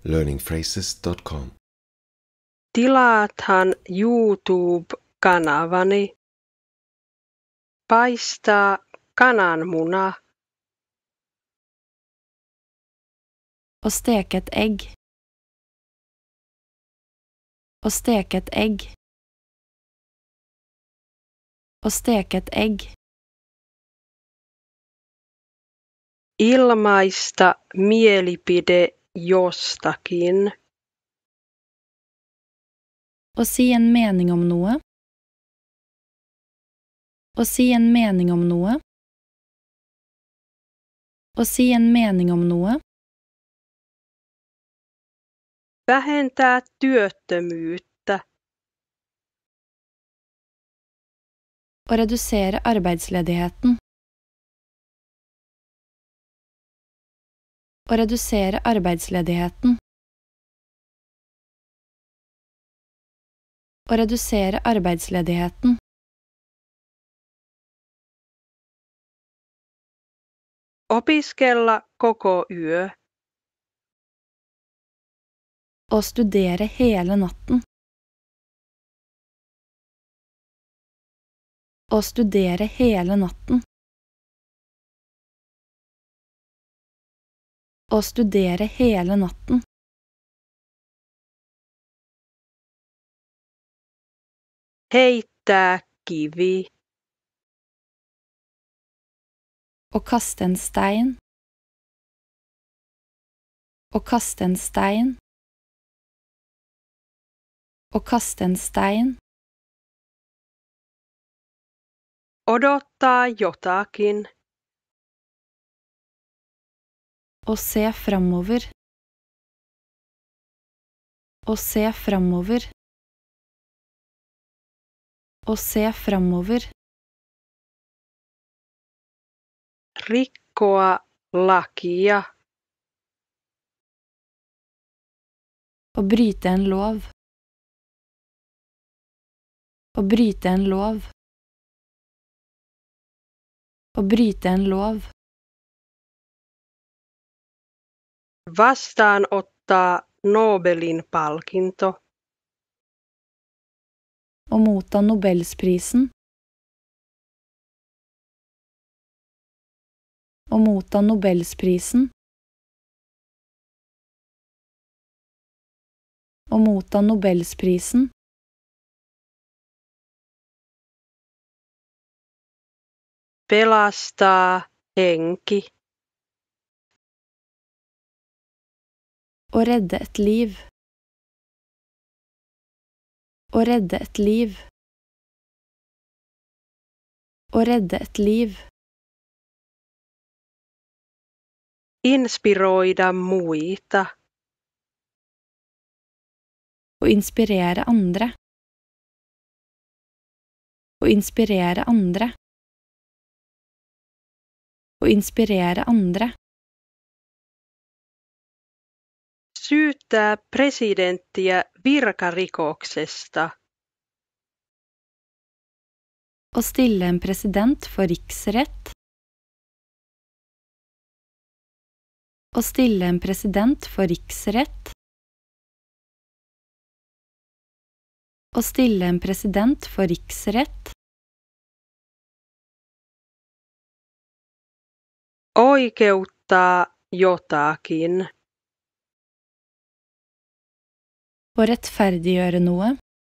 learningphrases.com. Tilaathan YouTube-kanavani. Paistaa kananmuna. Å steke et egg. Å steke et egg. Å steke et egg. Ilmaista mielipide jostakin. Å si en mening om noe. Å si en mening om noe. Å si en mening om noe. Vähentää työttömyyttä. Å redusere arbeidsledigheten. Å redusere arbeidsledigheten. Å redusere arbeidsledigheten. Opiskella koko yö. Å studere hele natten. Å studere hele natten. Å studere hele natten. Heittää kivi. Å kaste en stein. Å kaste en stein. Å kaste en stein. Odottaa jotakin. Å se framover. Å se framover. Å se framover. Rikkoa lakia. Å bryte en lov. Å bryte en lov. Å bryte en lov. Vastaanottaa Nobelin palkinto. Å motta Nobelsprisen. Å motta Nobelsprisen. Å motta Nobelsprisen. Pelastaa henki. Å redde et liv. Å redde et liv. Å redde et liv. Inspiroida muita. Å inspirere andre. Å inspirere andre. Å inspirere andre. Syyttää presidenttiä virkarikoksesta. Å stille en president for riksrett. Å stille en president for riksrett. Å stille en president for riksrett. Oikeuttaa jotakin. Å rettferdiggjøre noe.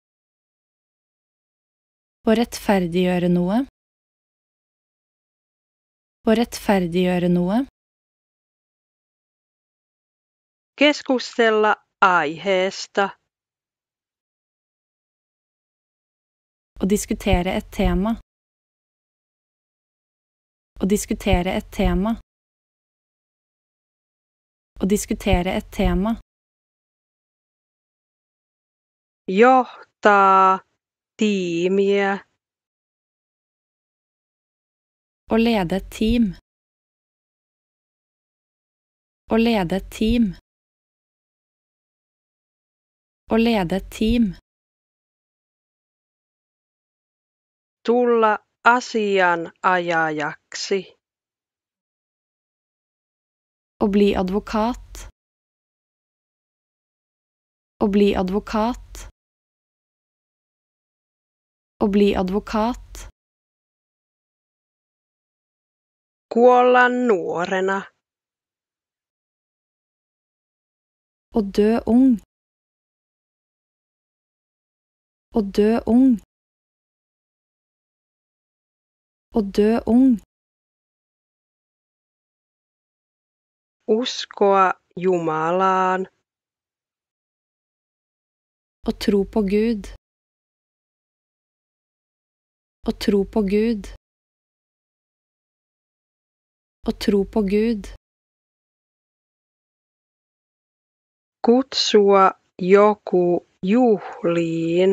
Å rettferdiggjøre noe. Å rettferdiggjøre noe. Keskustella aiheesta. Å diskutere et tema. Å diskutere et tema. Å diskutere et tema. Johtaa tiimiä. Å lede et team. Å lede et team. Å lede et team. Tulla asianajajaksi. Å bli advokat. Å bli advokat. Å bli advokat. Kuolla nuorena. Å dø ung. Å dø ung. Å dø ung. Uskoa Jumalaan. Å tro på Gud. Å tro på Gud. Å tro på Gud. Kutsua joku juhliin.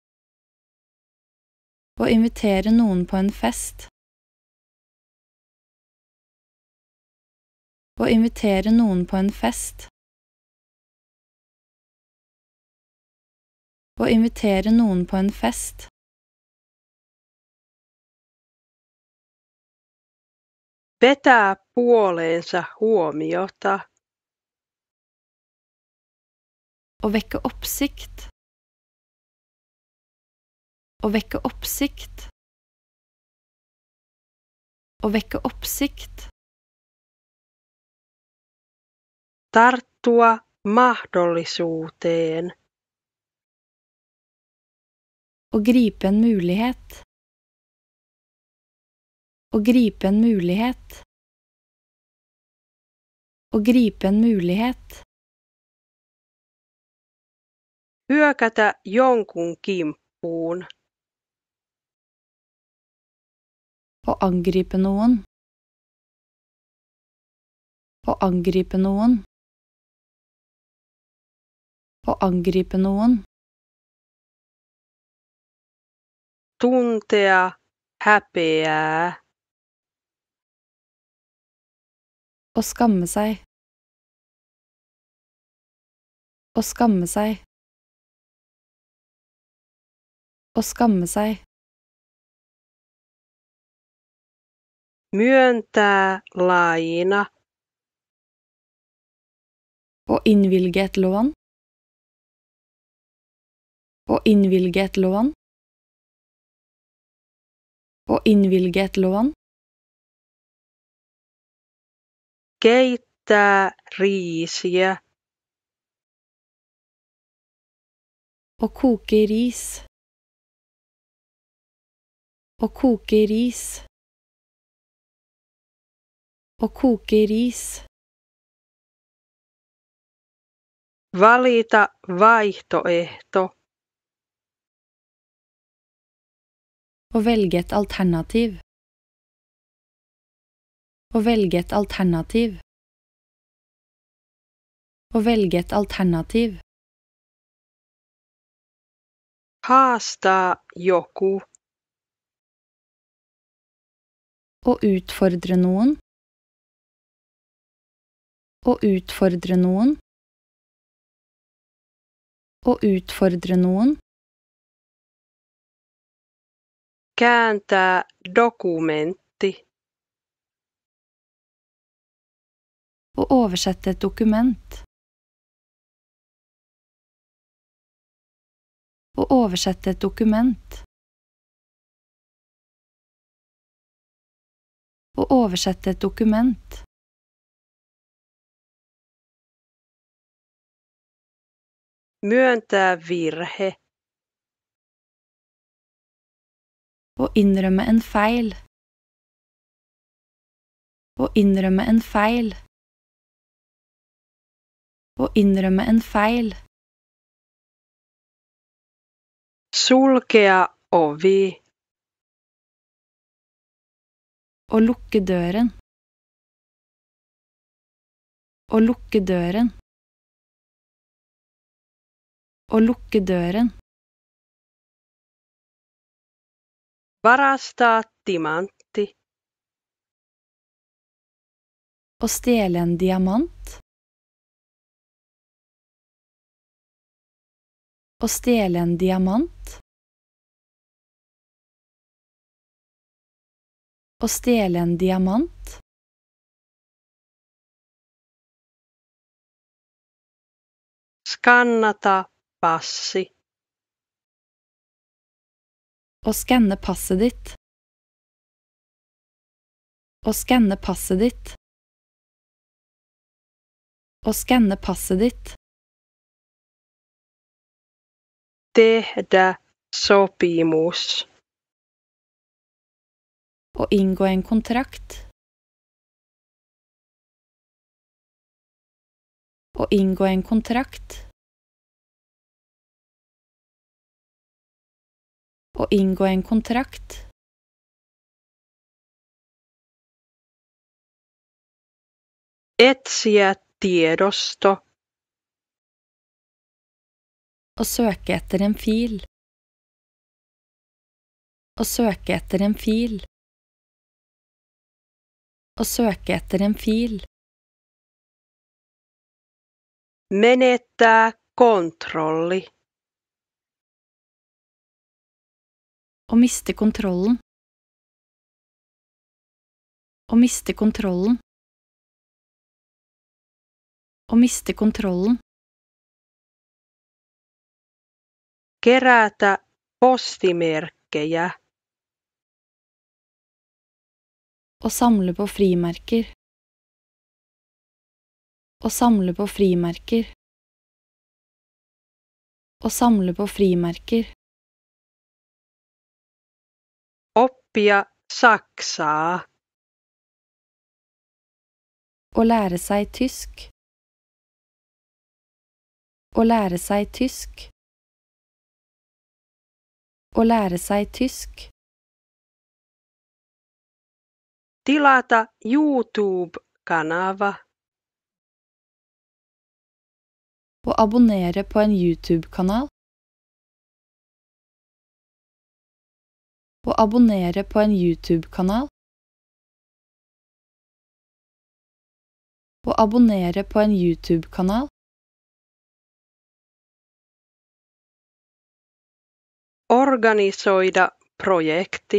Å invitere noen på en fest. Å invitere noen på en fest. Å invitere noen på en fest. Vetää puoleensa huomiota. Å vekke oppsikt. Å vekke oppsikt. Å vekke oppsikt. Tarttua mahdollisuuteen. Å gripe en mulighet. Å gripe en mulighet. Å gripe en mulighet. Hyökätä jonkun kimppuun. Å angripe noen. Å angripe noen. Å angripe noen. Tuntea häpeää. Å skamme seg. Å skamme seg. Å skamme seg. Myöntää laina. Å innvilge et lån. Å innvilge et lån. Å innvilge et lån. Keittää riisiä. Å koke ris. Å koke ris. Å koke ris. Valita vaihtoehto. Å velge et alternativ. Å velge et alternativ. Å velge et alternativ. Haastaa joku. Å utfordre noen. Å utfordre noen. Å utfordre noen. Kääntää dokumentti. Å oversette et dokument. Å oversette et dokument. Å oversette et dokument. Myöntää virhe. Å innrømme en feil. Å innrømme en feil. Å innrømme en feil. Sulkea ovi. Å lukke døren. Å lukke døren. Å lukke døren. Varastaa timantti. Å stjele en diamant. Å stjele en diamant. Å stjele en diamant. Skannata passi. Å skanne passet ditt. Å skanne passet ditt. Å skanne passet ditt. Tehdä sopimus. Å inngå en kontrakt. Å inngå en kontrakt. Å inngå en kontrakt. Etsiä tiedosto. Å søke etter en fil. Å søke etter en fil. Å søke etter en fil. Menettää kontrolli. Å miste kontrollen. Å miste kontrollen. Å miste kontrollen. Kerätä postimerkkejä. Å samle på frimerker. Å samle på frimerker. Å samle på frimerker. Oppia saksaa. Å lære seg tysk. Å lære seg tysk. Å lære seg tysk. Tilata YouTube-kanava. Å abonnere på en YouTube-kanal. Å abonnere på en YouTube-kanal. Å abonnere på en YouTube-kanal. Organisoida projekti.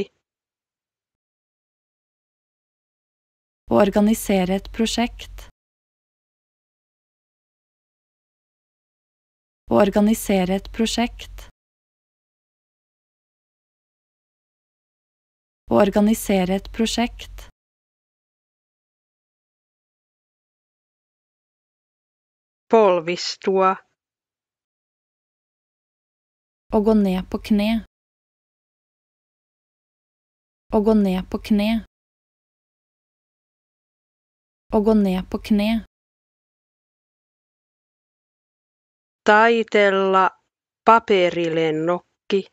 Å organisere et prosjekt. Å organisere et prosjekt. Å organisere et prosjekt. Polvistua. Å gå ned på kne. Å gå ned på kne. Å gå ned på kne. Taitella paperilennokki.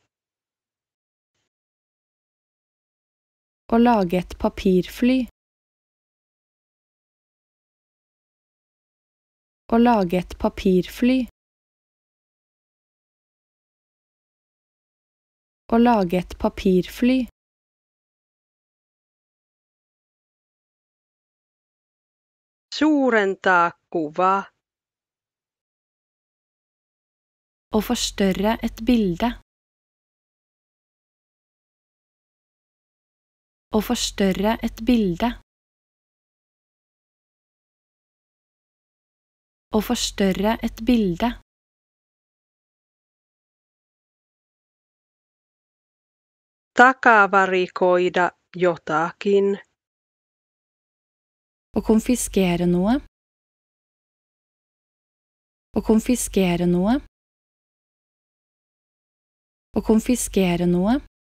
Å lage et papirfly. Å lage et papirfly. Å lage et papirfly. Suurentaa kuvaa. Å forstørre et bilde. Å forstørre et bilde. Å forstørre et bilde. Takavarikoida jotakin. Å konfiskere noe. Å konfiskere noe. Å konfiskere noe.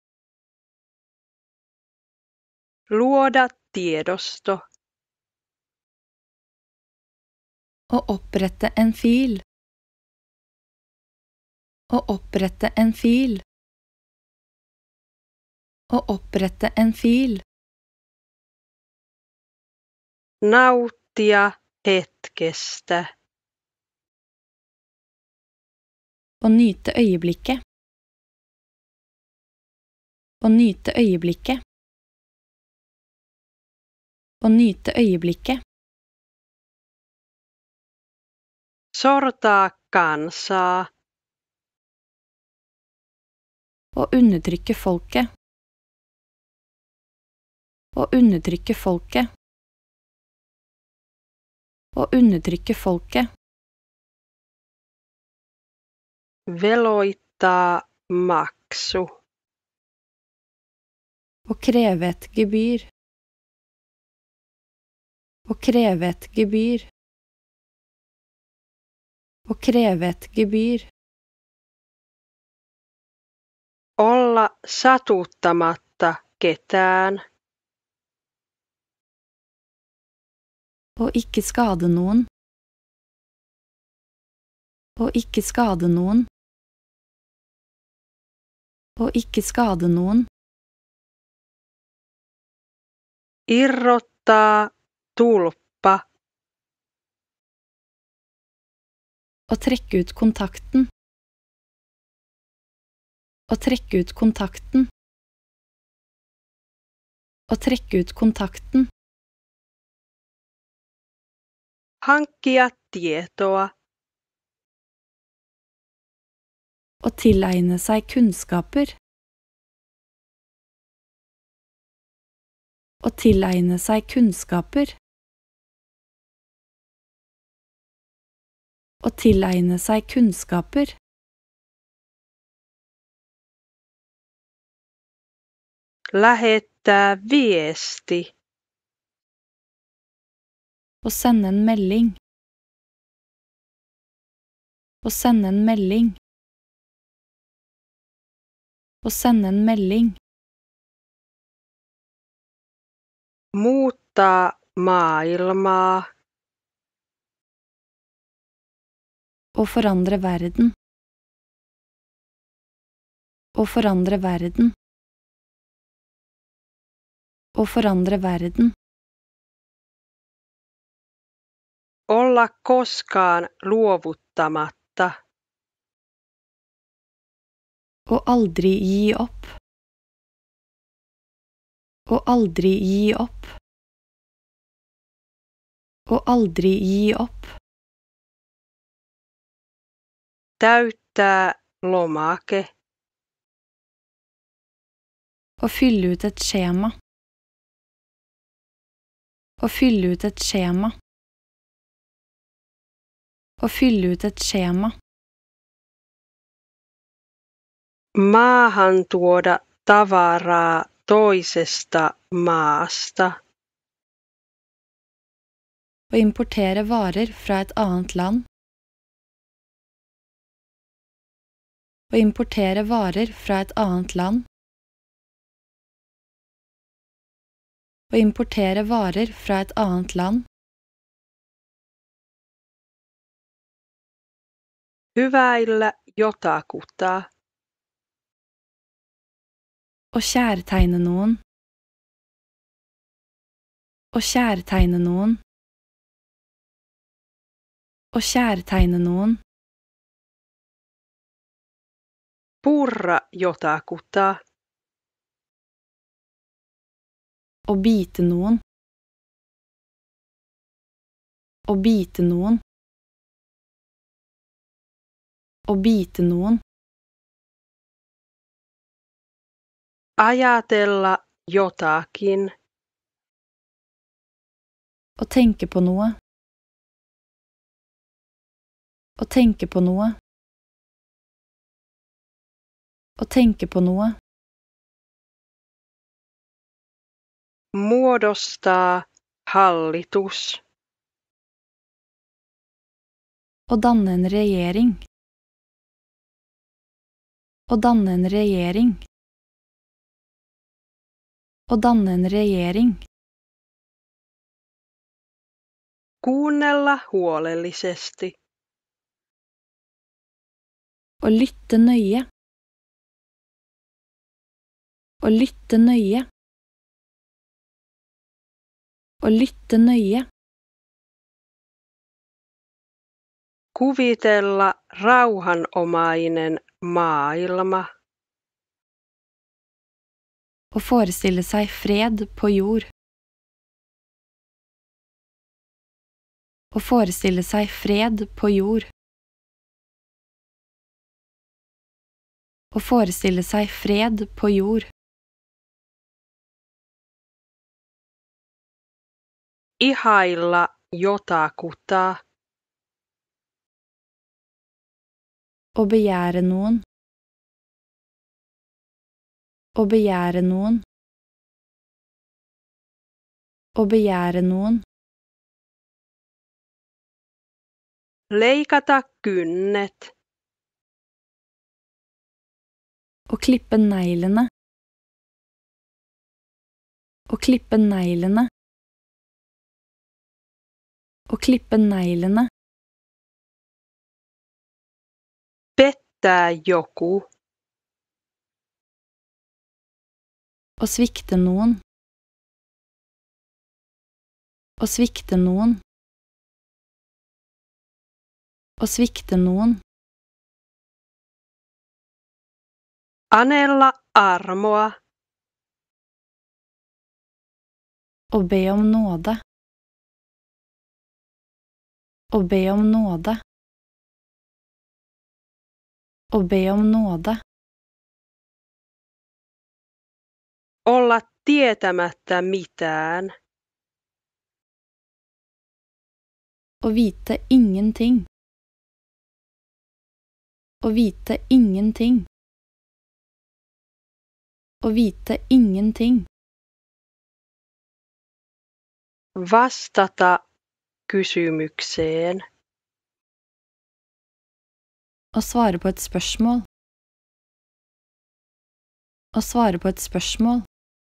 Luoda tiedosto. Å opprette en fil. Å opprette en fil. Å opprette en fil. Nauttia hetkestä. Å nyte øyeblikket. Å nyte øyeblikket. Å nyte øyeblikket. Sortaa kansaa. Å undertrykke folket. Å undertrykke folket. Å undertrykke folket. Veloittaa maksu. Å kreve et gebyr. Å kreve et gebyr. Å kreve et gebyr. Olla satuttamatta ketään. Å ikke skade noen. Å ikke skade noen. Å ikke skade noen. Irrottaa tulppa. Å trekke ut kontakten. Å trekke ut kontakten. Å trekke ut kontakten. Hankkia tietoa. Å tilegne seg kunnskaper. Å tilegne seg kunnskaper. Å tilegne seg kunnskaper. Lähettää viesti. Å sende en melding. Å sende en melding. Å sende en melding. Muuttaa maailmaa. Å forandre verden. Å forandre verden. Å forandre verden. Olla koskaan luovuttamatta. Å aldri gi opp. Å aldri gi opp. Å aldri gi opp. Täyttää lomake. Å fylle ut et skjema. Å fylle ut et skjema. Å fylle ut et skjema. Maahan tuoda tavaraa toisesta maasta. Å importere varer fra et annet land. Å importere varer fra et annet land. Å importere varer fra et annet land. Hyväillä jotakuta. Å kjærtegne noen. Å kjærtegne noen. Å kjærtegne noen. Purra jotakuta. Å bite noen. Å bite noen. Å bite noen. Ajatella jotakin. Å tenke på noe. Å tenke på noe. Å tenke på noe. Muodostaa hallitus. Å danne en regjering. Å danne en regjering. Å danne en regjering. Kuunnella huolellisesti. Å lytte nøye. Å lytte nøye. Å lytte nøye. Kuvitella rauhanomainen maailma. Å forestille seg fred på jord. Å forestille seg fred på jord. Å forestille seg fred på jord. Ihailla jotakuta. Å begjære noen. Å begjære noen. Å begjære noen. Leikata kynnet. Å klippe neglene. Å klippe neglene. Å klippe neglene. Pettää joku. Å svikte noen. Å svikte noen. Å svikte noen. Anella armoa. Å be om nåde. Å be om nåde. Å be om nåde. Olla tietämättä mitään. Å vite ingenting. Å vite ingenting. Å vite ingenting. Vastata kysymykseen. Å svare på et spørsmål. Å svare på et spørsmål.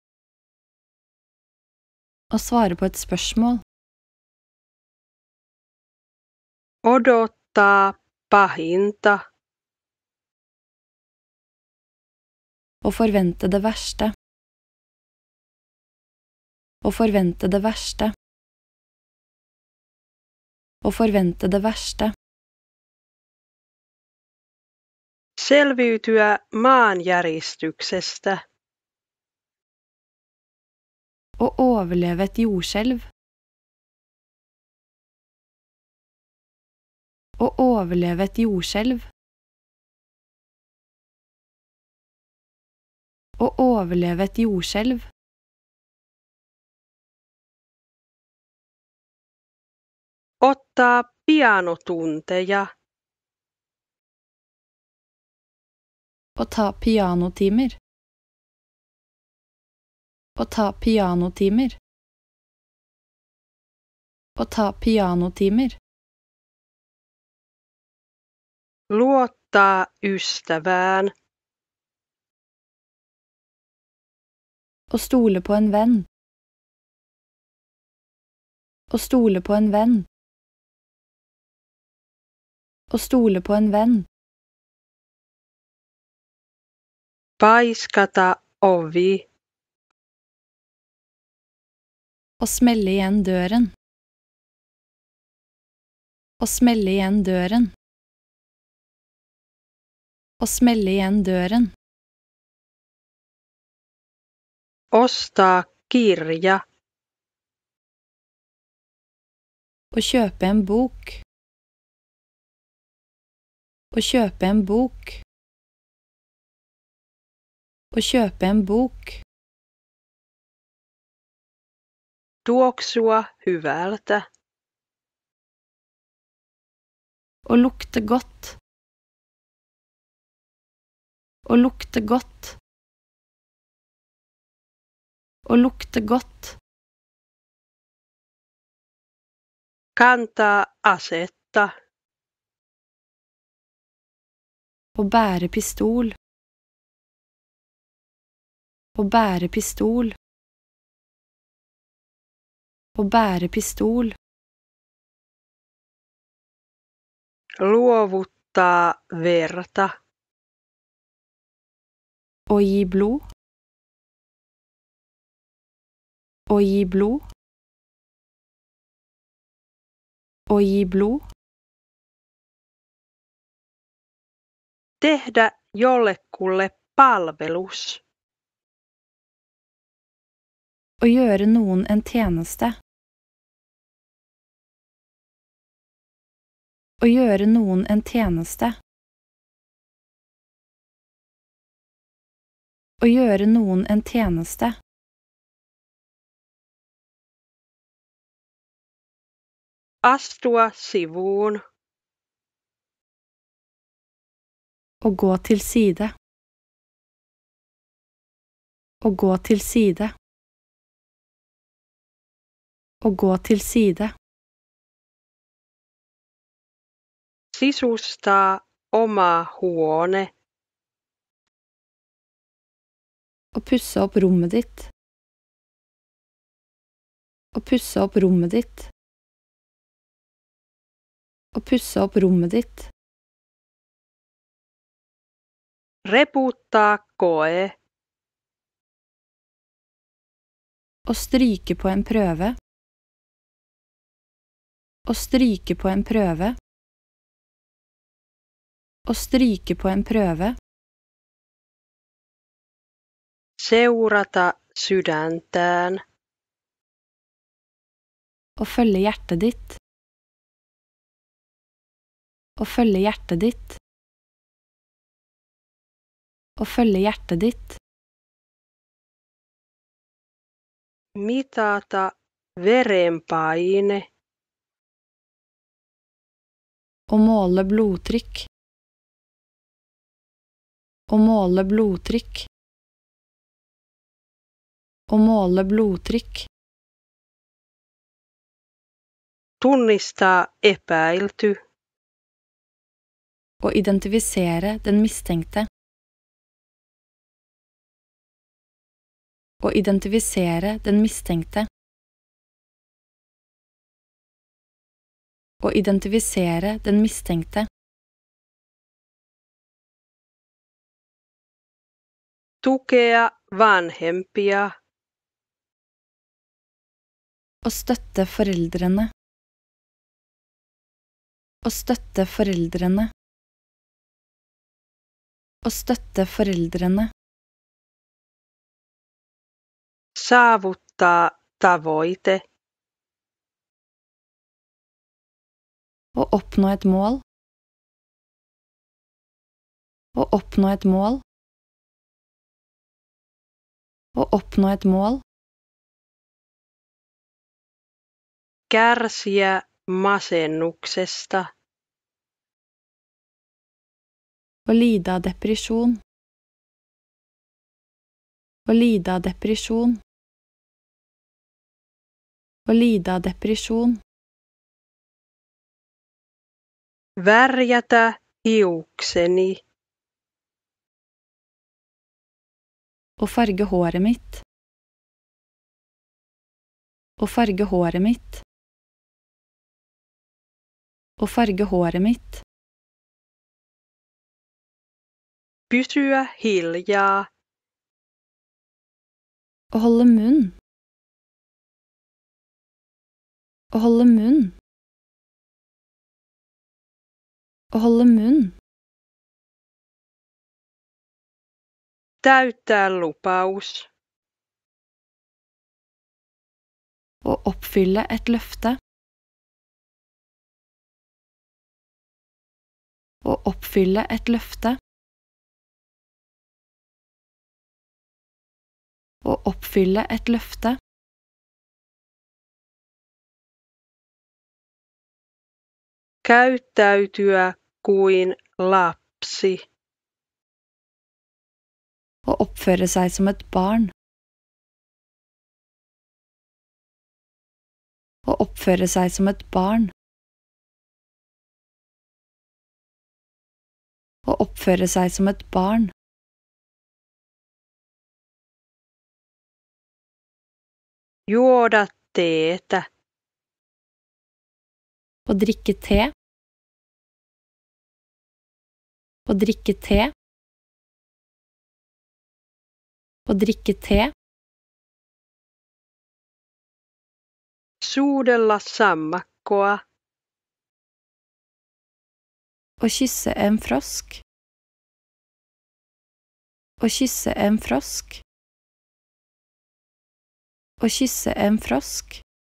Å svare på et spørsmål. Odottaa pahinta. Å forvente det verste. Å forvente det verste. Å forvente det verste. Selviytyä maanjäristyksestä. Å overleve et jordskjelv. Å overleve et jordskjelv. Å overleve et jordskjelv. Ottaa pianotunteja. Å ta pianotimer. Å ta pianotimer. Å ta pianotimer. Luottaa ystävään. Å stole på en venn. Å stole på en venn. Å stole på en venn. Paiskata ovi. Å smelle igjen døren. Å smelle igjen døren. Å smelle igjen døren. Ostaa kirja. Å kjøpe en bok. Å kjøpe en bok. Å kjøpe en bok. Tuoksua hyvältä. Å lukte godt. Å lukte godt. Å lukte godt. Kantaa asetta. Å bære pistol. Å bære pistol. Å bære pistol. Luovuttaa verta. Å gi blod. Å gi blod. Å gi blod. Tehdä jollekulle palvelus. Å gjøre noen en tjeneste. Å gjøre noen en tjeneste. Å gjøre noen en tjeneste. Astua sivuun. Å gå til side. Å gå til side. Å gå til side. Sisustaa oma huone. Å pusse opp rommet ditt. Å pusse opp rommet ditt. Å pusse opp rommet ditt. Reputtaa koe. Å stryke på en prøve. Å stryke på en prøve. Å stryke på en prøve. Seurata sydäntään. Å følge hjertet ditt. Å følge hjertet ditt. Å følge hjertet ditt. Mitata verenpaine. Å måle blodtrykk. Å måle blodtrykk. Å måle blodtrykk. Tunnistaa epäilty. Å identifisere den mistenkte. Å identifisere den mistenkte. Å identifisere den mistenkte. Tukea vanhempia. Å støtte foreldrene. Å støtte foreldrene. Å støtte foreldrene. Saavuttaa tavoite. Å oppnå et mål. Å oppnå et mål. Å oppnå et mål. Kärsiä masennuksesta. Å lide av depresjon. Å lide av depresjon. Å lide av depresjon. Värjätä hiukseni. Å farge håret mitt. Å farge håret mitt. Å farge håret mitt. Pysyä hiljaa. Å holde munn. Å holde munn. Å holde munn. Täyttää lupaus. Å oppfylle et løfte. Å oppfylle et løfte. Å oppfylle et løfte. Käyttäytyä kuin lapsi. Å oppføre seg som et barn. Å oppføre seg som et barn. Å oppføre seg som et barn. Juoda teetä. Å drikke te. Å drikke te. Å drikke te. Suudella sammakkoa. Å kysse en frosk. Å kysse en frosk. Å kysse en frosk.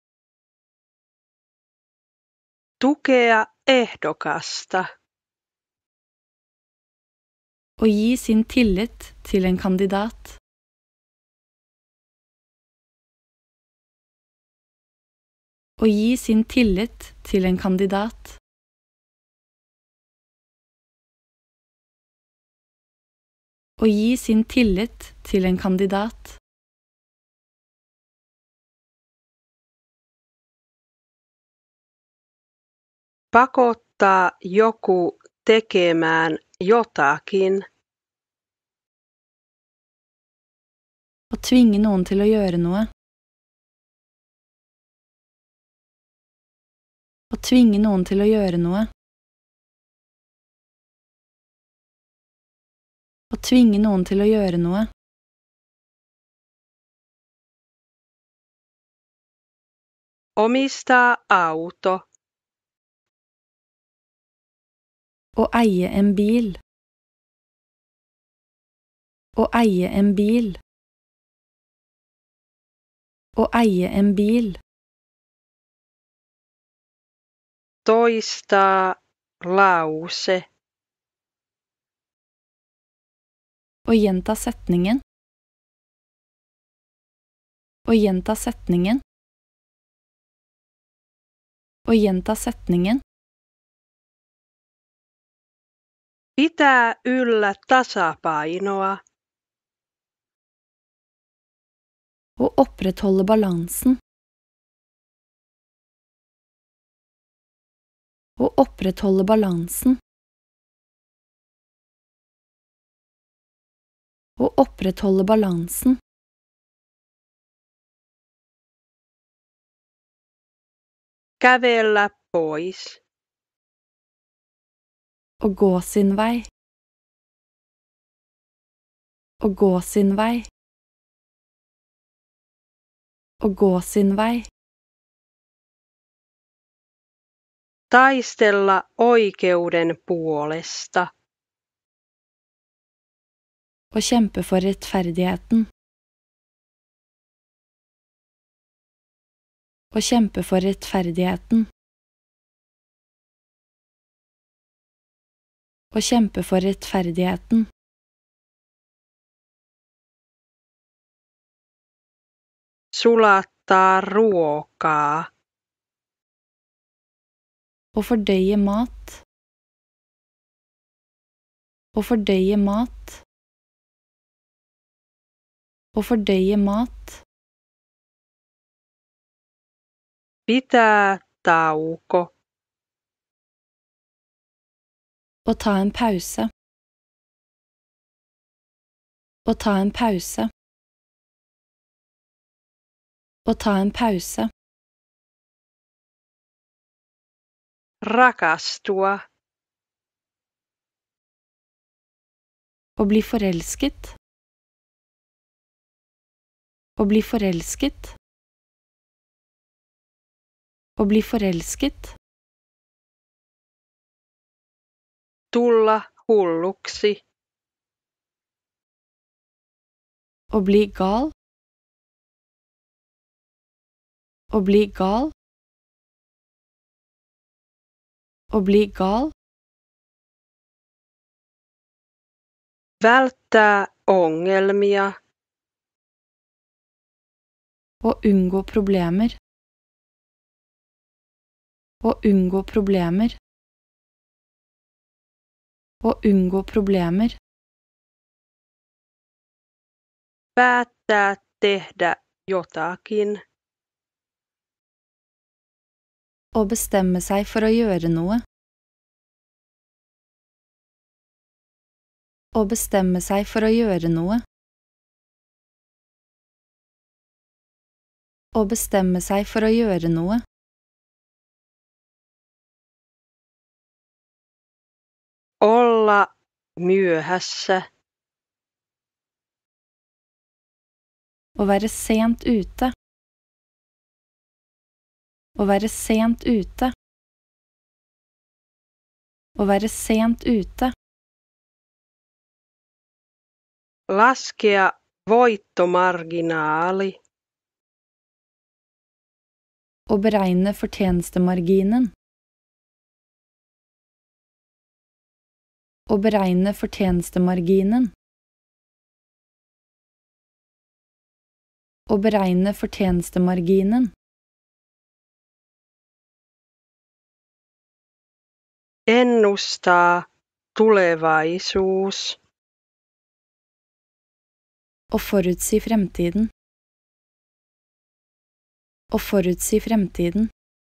Tukea ehdokasta. Å gi sin tillit til en kandidat. Å gi sin tillit til en kandidat. Å gi sin tillit til en kandidat. Pakottaa joku tekemään jotakin. Å tvinge noen til å gjøre noe. Å tvinge noen til å gjøre noe. Å tvinge noen til å gjøre noe. Omistaa auto. Å eie en bil. Å eie en bil. Å eie en bil. Toistaa lause. Å gjenta setningen. Å gjenta setningen. Å gjenta setningen. Pitää yllä tasapainoa. Å opprettholde balansen. Å opprettholde balansen. Å opprettholde balansen. Kävellä pois. Å gå sin vei. Å gå sin vei. Å gå sin vei. Taistella oikeuden puolesta. Å kjempe for rettferdigheten. Å kjempe for rettferdigheten. Å kjempe for rettferdigheten. Sulattaa ruokaa. Å fordøye mat. Å fordøye mat. Å fordøye mat. Pitää tauko. Å ta en pause. Å ta en pause. Å ta en pause. Rakastua. Å bli forelsket. Å bli forelsket. Å bli forelsket. Tulla hulluksi. Å bli gal. Å bli gal. Å bli gal. Välttää ongelmia. Å unngå problemer. Å unngå problemer. Å unngå problemer. Päättää tehdä jotakin. Å bestemme seg for å gjøre noe. Å bestemme seg for å gjøre noe. Å bestemme seg for å gjøre noe. Olla myöhässä. Å være sent ute. Å være sent ute. Å være sent ute. Laskea voittomarginaali. Å beregne fortjenestemarginen. Å beregne fortjenestemarginen. Å beregne fortjenestemarginen. Ennustaa tulevaisuus. Å forutsi fremtiden. Å forutsi fremtiden.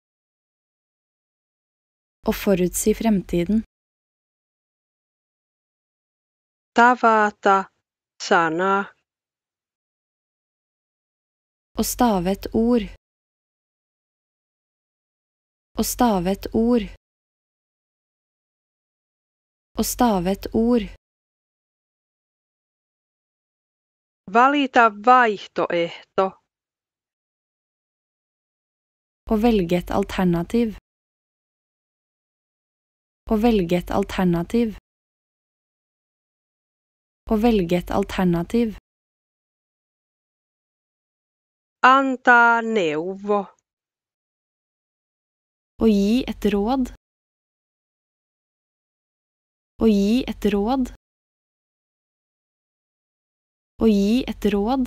Å forutsi fremtiden. Tavata sana. Å stave et ord. Å stave et ord. Å stave et ord. Valita vaihtoehto. Å velge et alternativ. Å velge et alternativ. Å velge et alternativ. Antaa neuvo. Å gi et råd. Å gi et råd. Å gi et råd.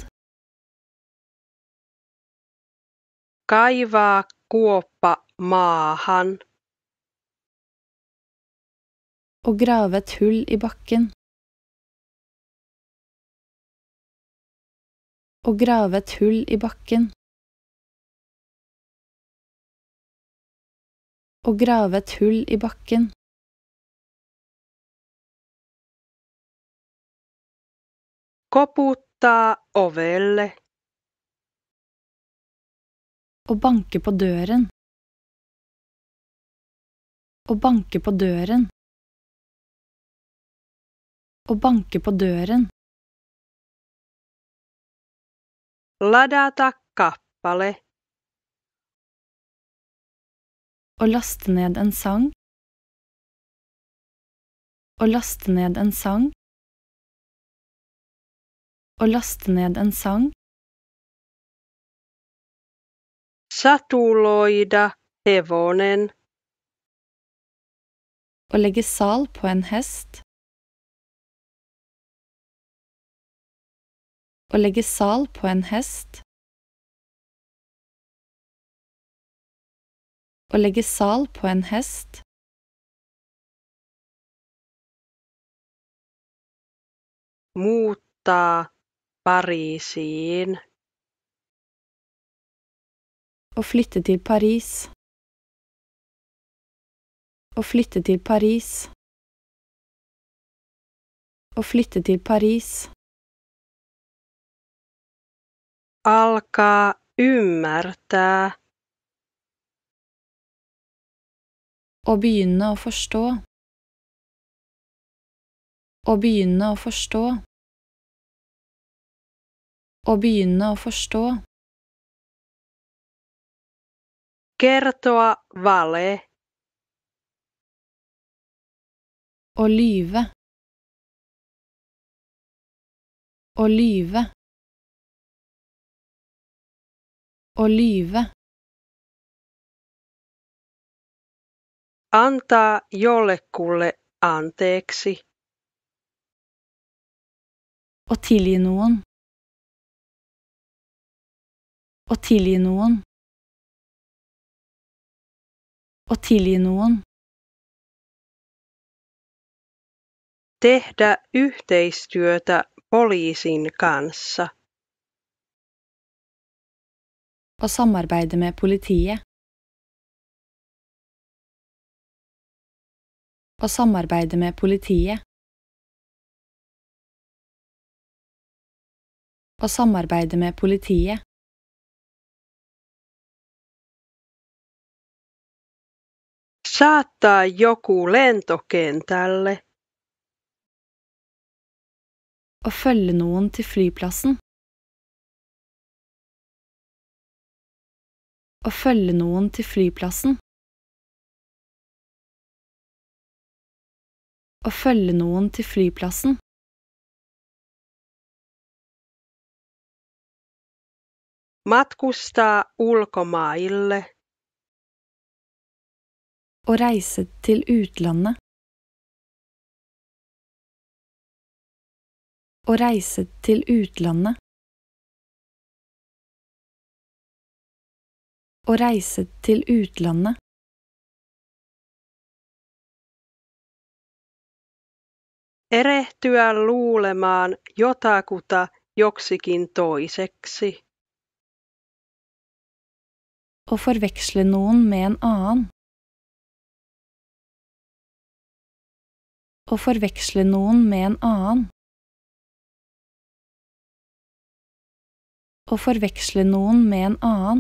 Kaivaa kuoppa maahan. Å grave et hull i bakken. Å grave et hull i bakken. Å grave et hull i bakken. Koputtaa ovelle. Å banke på døren. Å banke på døren. Å banke på døren. Ladata kappale. Å laste ned en sang. Å laste ned en sang. Å laste ned en sang. Satuloida hevonen. Å legge sal på en hest. Å legge sal på en hest. Å legge sal på en hest. Muuttaa Pariisiin. Å flytte til Paris. Å flytte til Paris. Å flytte til Paris. Alkaa ymmärtää. Å begynne å forstå. Å begynne å forstå. Å begynne å forstå. Kertoa vale. Å lyve. Å lyve. Å lyve. Antaa jollekulle anteeksi. Å tilgi noen. Å tilgi noen. Å tilgi noen. Tehdä yhteistyötä poliisin kanssa. Å samarbeide med politiet. Å samarbeide med politiet. Å samarbeide med politiet. Saattaa joku lentokentälle. Å følge noen til flyplassen. Å følge noen til flyplassen. Å følge noen til flyplassen. Matkustaa ulkomaille. Å reise til utlandet. Å reise til utlandet. Å reise til utlandet. Erehtyä luulemaan jotakuta joksikin toiseksi. Å forveksle noen med en annen. Å forveksle noen med en annen. Å forveksle noen med en annen.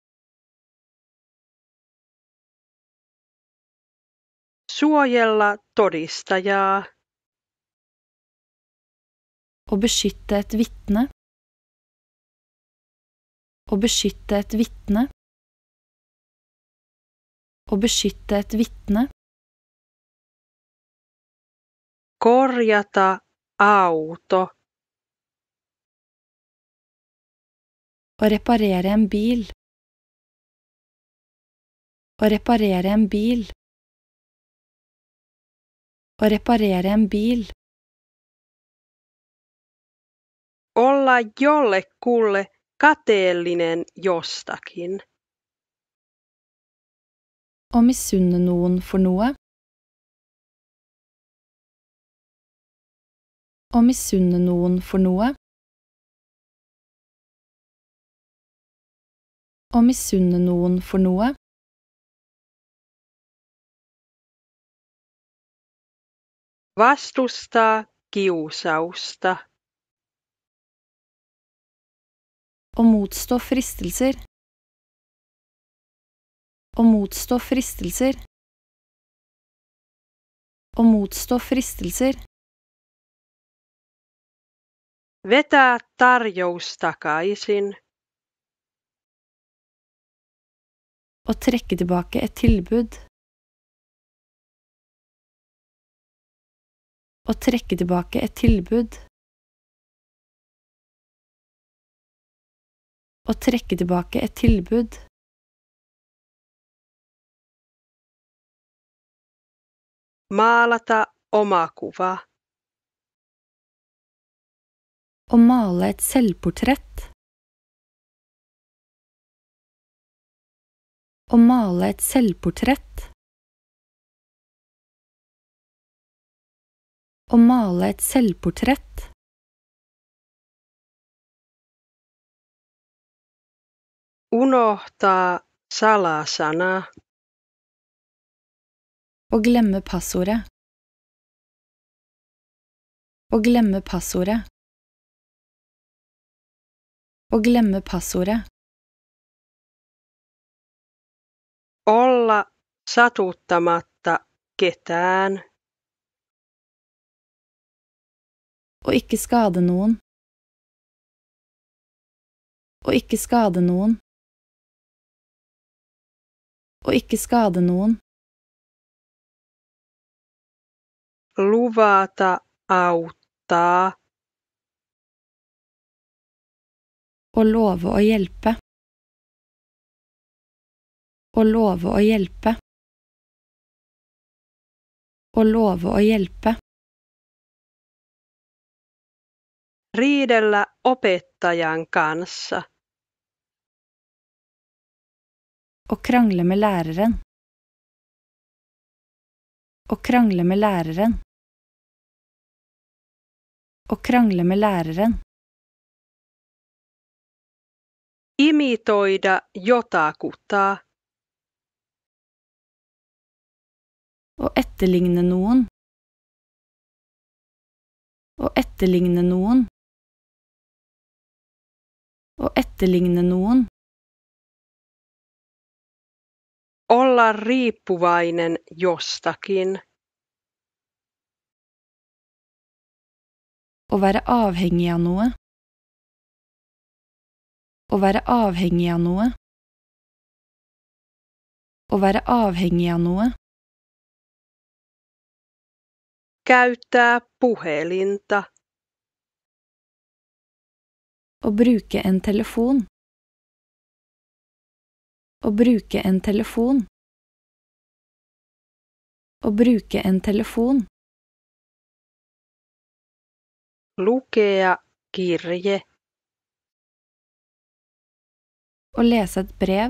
Suojella todistajaa. Å beskytte et vitne. Å beskytte et vitne. Å beskytte et vitne. Korjata auto. Å reparere en bil. Å reparere en bil. Å reparere en bil. Olla jollekulle kateellinen jostakin. Å misunne noen for noe. Å misunne noen for noe. Å misunne noen for noe. Vastustaa kiusausta. Å motstå fristelser. Å motstå fristelser. Å motstå fristelser. Vetää tarjous takaisin. Å trekke tilbake et tilbud. Å trekke tilbake et tilbud. Å trekke tilbake et tilbud. Maalata oma kuva. Å male et selvportrett. Å male et selvportrett. Å male et selvportrett. Unohtaa salasana. Å glemme passordet. Å glemme passordet. Å glemme passordet. Olla satuttamatta ketään. Å ikke skade noen. Å ikke skade noen. Å ikke skade noen. Luvata auttaa. Å love å hjelpe. Å love å hjelpe. Å love å hjelpe. Riidellä opettajan kanssa. Å krangle med læreren. Å krangle med læreren. Å krangle med læreren. Imitoida jotakuta. Å etterligne noen. Å etterligne noen. Å etterligne noen. Olla riippuvainen jostakin. Å være avhengig av noe. Å være avhengig av noe. Å være avhengig av noe. Käyttää puhelinta. Å bruke en telefon. Å bruke en telefon. Å bruke en telefon. Lukea kirje. Å lese et brev.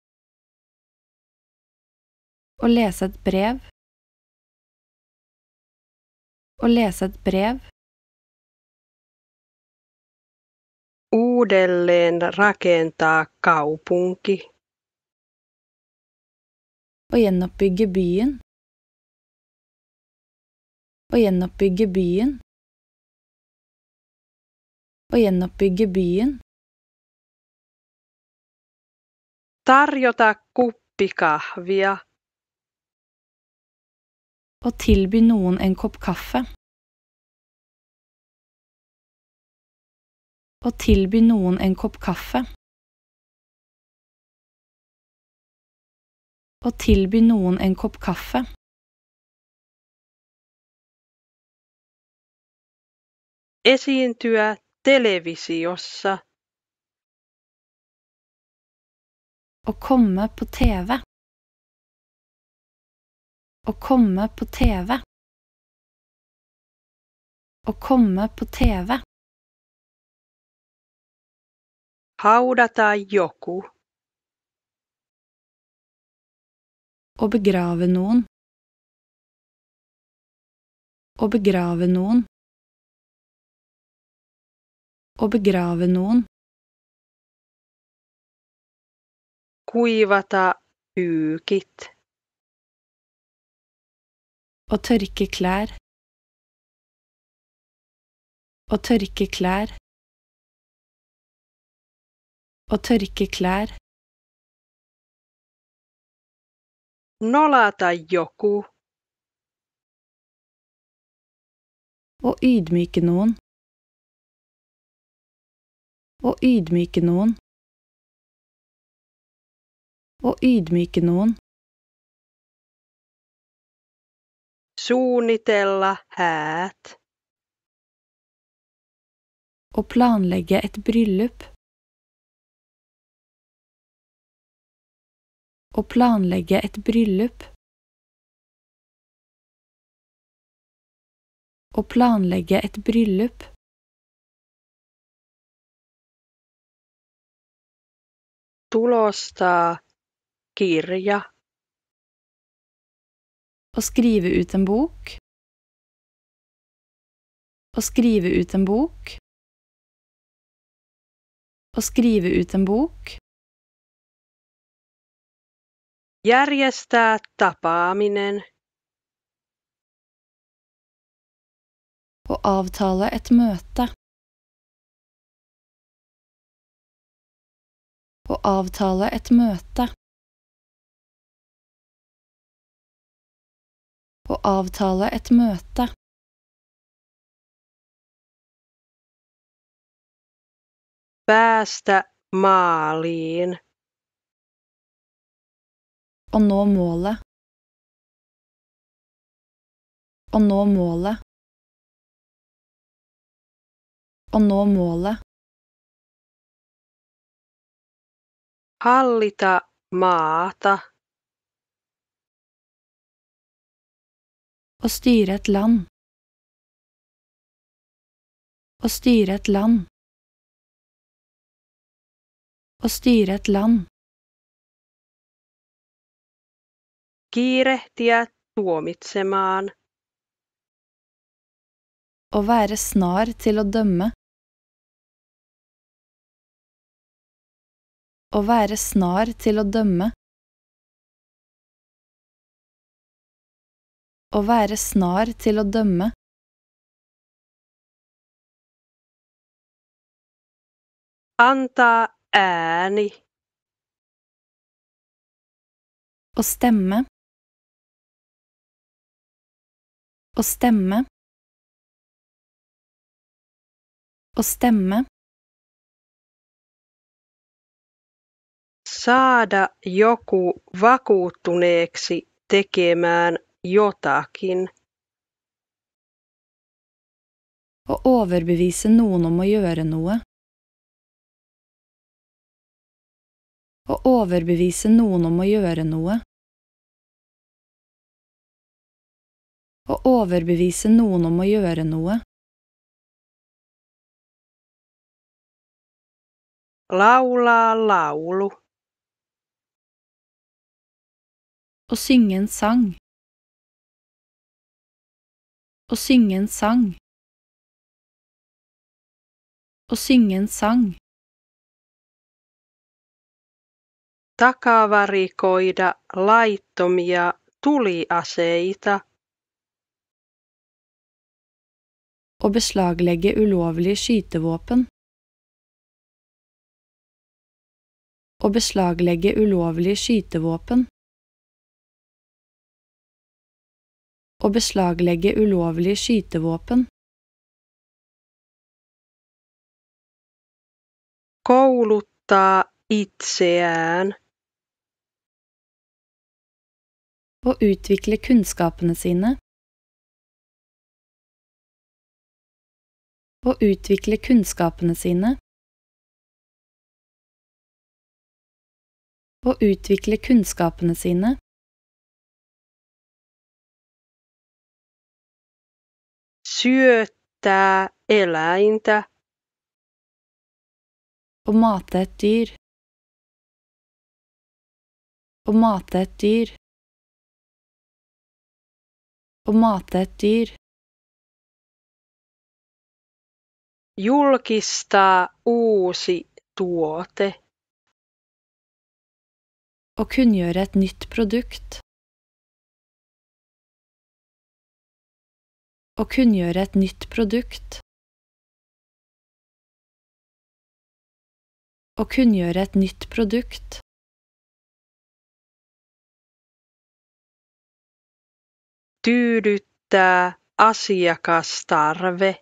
Å lese et brev. Å lese et brev. uudelleen rakentaa kaupunki. Å gjenoppbygge byen. Å gjenoppbygge byen. Å gjenoppbygge byen. Tarjota kuppi kahvia. Å tilby noen en kopp kaffe. Å tilby noen en kopp kaffe. Å tilby noen en kopp kaffe. Esiintyä televisiossa. Å komme på TV. Å komme på TV. Å komme på TV. Haudata joku. Å begrave noen. Å begrave noen. Å begrave noen. Kuivata pyykit. Å tørke klær. Å tørke klær. Å tørke klær. Nolata joku. Å ydmyke noen. Å ydmyke noen. Å ydmyke noen. Suunnitella häät. Å planlegge et bryllup. Å planlegge et bryllup. Å planlegge et bryllup. Tulostaa kirja. Å skrive ut en bok. Å skrive ut en bok. Å skrive ut en bok. Järjestää tapaaminen. Å avtale et møte. Å avtale et møte. Å avtale et møte. Päästä maaliin. Å nå målet. Å nå målet. Å nå målet. Hallita maata. Å styre et land. Å styre et land. Å styre et land. Kiirehtiä tuomitsemaan. Å være snar til å dømme. Å være snar til å dømme. Å være snar til å dømme. Antaa ääni. Å stemme. Å stemme. Å stemme. Saada joku vakuuttuneeksi tekemään jotakin. Å overbevise noen om å gjøre noe. Å overbevise noen om å gjøre noe. Å overbevise noen om å gjøre noe. Laulaa laulu. Å synge en sang. Å synge en sang. Å synge en sang. takavarikoida laittomia tuliaseita. Å beslaglegge ulovlige skytevåpen. Å beslaglegge ulovlige skytevåpen. Å beslaglegge ulovlige skytevåpen. Kouluttaa itseään. Å utvikle kunnskapene sine. Å utvikle kunnskapene sine. Å utvikle kunnskapene sine. Syöttää eläintä. Å mate et dyr. Å mate et dyr. Å mate et dyr. Julkistaa uusi tuote. Å kunngjøre et nytt produkt. Å kunngjøre et nytt produkt. Å kunngjøre et nytt produkt. Tyydyttää asiakastarve.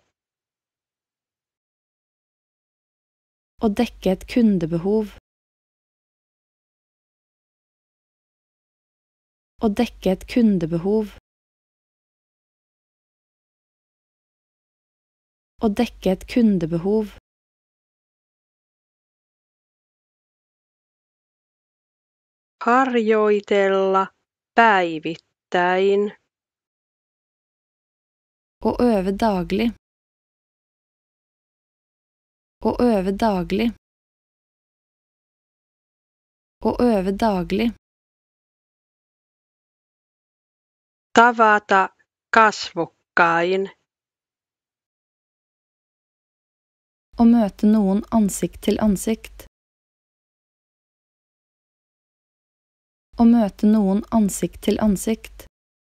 Å dekke et kundebehov. Å dekke et kundebehov. Å dekke et kundebehov. Harjoitella päivittäin. Å øve daglig. Å øve daglig. Å øve daglig. Tavata kasvokkain. Å møte noen ansikt til ansikt. Å møte noen ansikt til ansikt.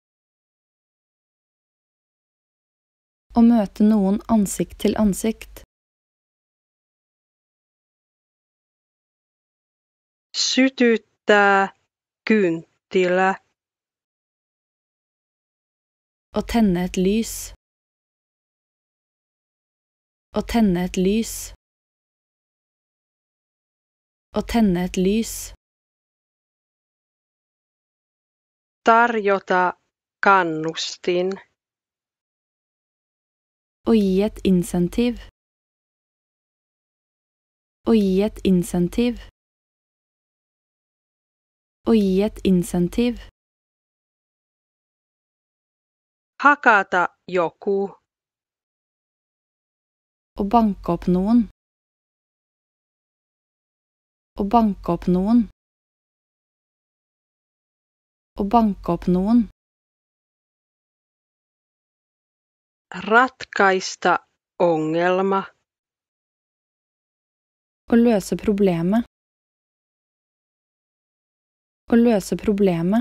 Å møte noen ansikt til ansikt. Sytyttää kynttilä. Å tenne et lys. Å tenne et lys. Å tenne et lys. Tarjota kannustin. Å gi et insentiv. Å gi et insentiv. Å gi et insentiv. Hakata joku. Å banke opp noen. Å banke opp noen. Å banke opp noen. Ratkaista ongelma. Å løse problemet. Å løse problemet.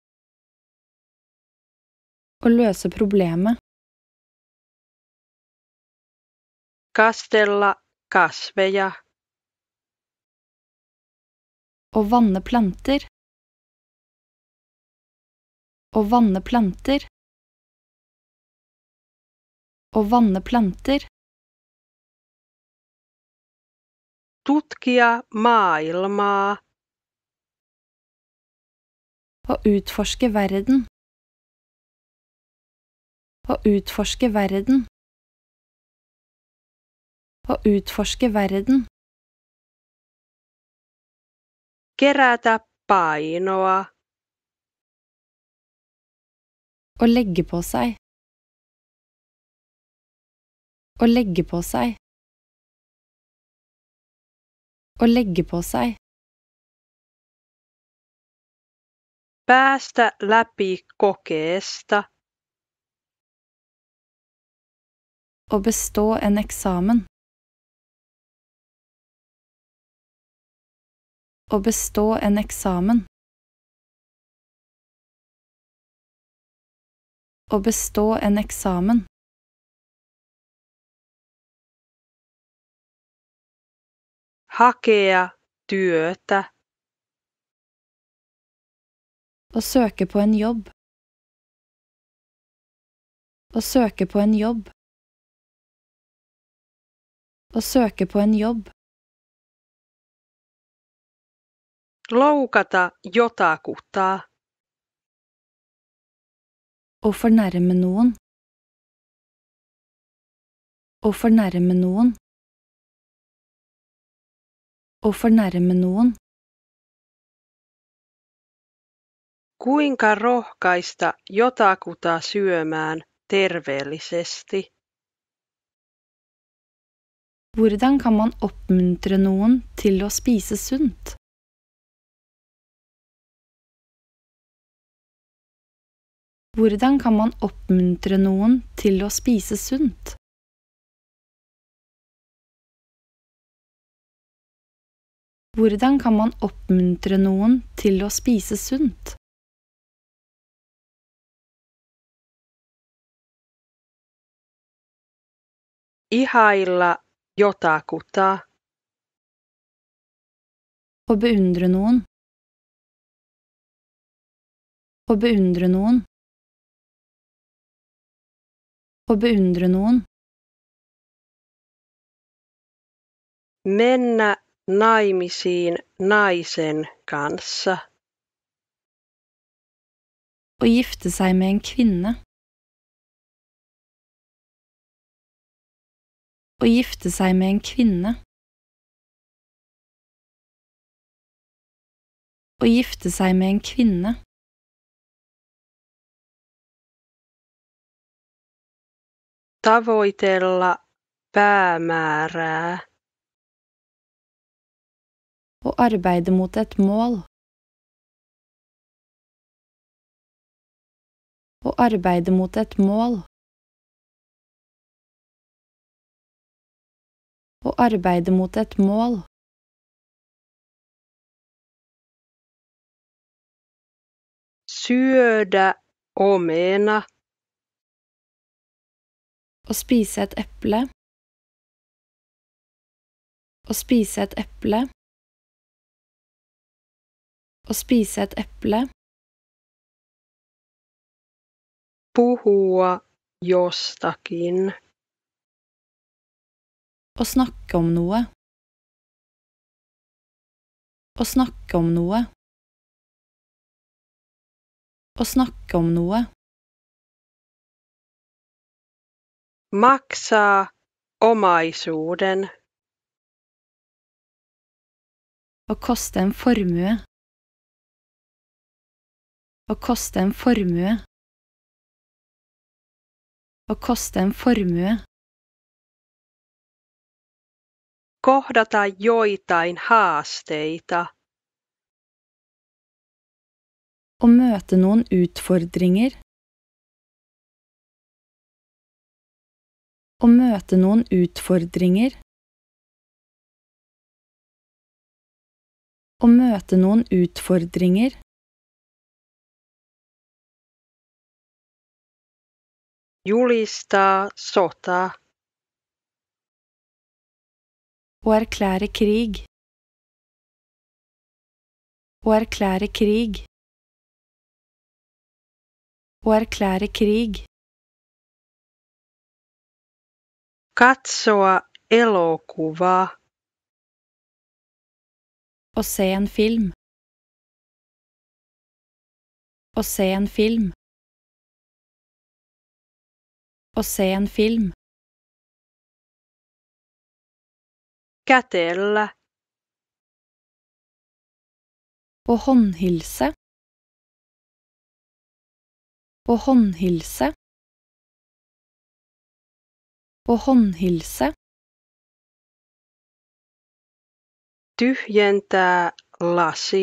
Å løse problemet. Kastella kasveja. Å vanne planter. Å vanne planter. Å vanne planter. Tutkia maailmaa. Å utforske verden. Å utforske verden. Å utforske verden. Kerätä painoa. Å legge på seg. Å legge på seg. Å legge på seg. Päästä läpi kokeesta. Å bestå en eksamen. Å bestå en eksamen. Å bestå en eksamen. Hakea työtä. Å søke på en jobb. Å søke på en jobb. Å søke på en jobb. Loukata jotakuta. Å fornærme noen. Å fornærme noen. Å fornærme noen. Kuinka rohkaista jotakuta syömään terveellisesti? Hvordan kan man oppmuntre noen til å spise sunt? Hvordan kan man oppmuntre noen til å spise sunt? Hvordan kan man oppmuntre noen til å spise sunt? Ihailla jotakuta. Å beundre noen. Å beundre noen. Å beundre noen. Mennä naimisiin naisen kanssa. Å gifte seg med en kvinne. Å gifte seg med en kvinne. Å gifte seg med en kvinne. Tavoitella päämäärää. Å arbeide mot et mål. Å arbeide mot et mål. Å arbeide mot et mål. Syödä omena. Å spise et eple. Å spise et eple. Å spise et eple. Puhua jostakin. Å snakke om noe. Å snakke om noe. Å snakke om noe. Maksaa omaisuuden. Å koste en formue. Å koste en formue. Å koste en formue. Kohdata joitain haasteita. Å møte noen utfordringer. Å møte noen utfordringer. Å møte noen utfordringer. Julistaa sota. Å erklære krig. Å erklære krig. Å erklære krig. Katsoa elokuvaa. Å se en film. Å se en film. Å se en film. Kätellä. Å håndhilse. Å håndhilse. Å håndhilse. Tyhjentää lasi.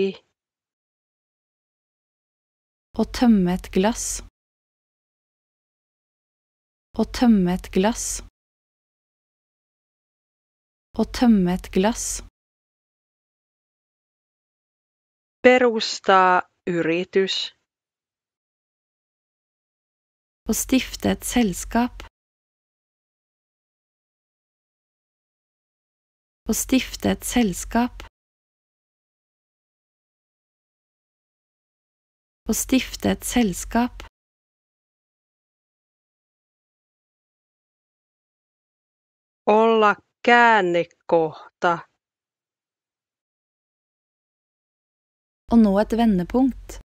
Å tømme et glass. Å tømme et glass. Å tømme et glass. Perustaa yritys. Å stifte et selskap. Å stifte et selskap. Å stifte et selskap. Olla käännekohta. Å nå et vendepunkt.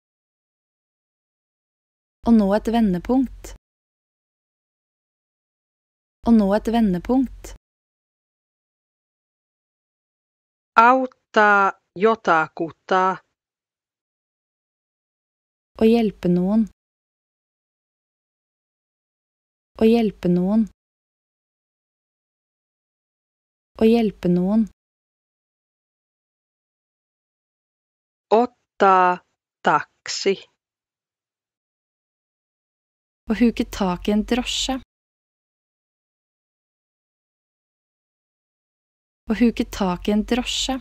Å nå et vendepunkt. Å nå et vendepunkt. Auttaa jotakuta. Å hjelpe noen. Å hjelpe noen. Å hjelpe noen. Ottaa taksi. Å huke tak i en drosje. Å huke tak i en drosje.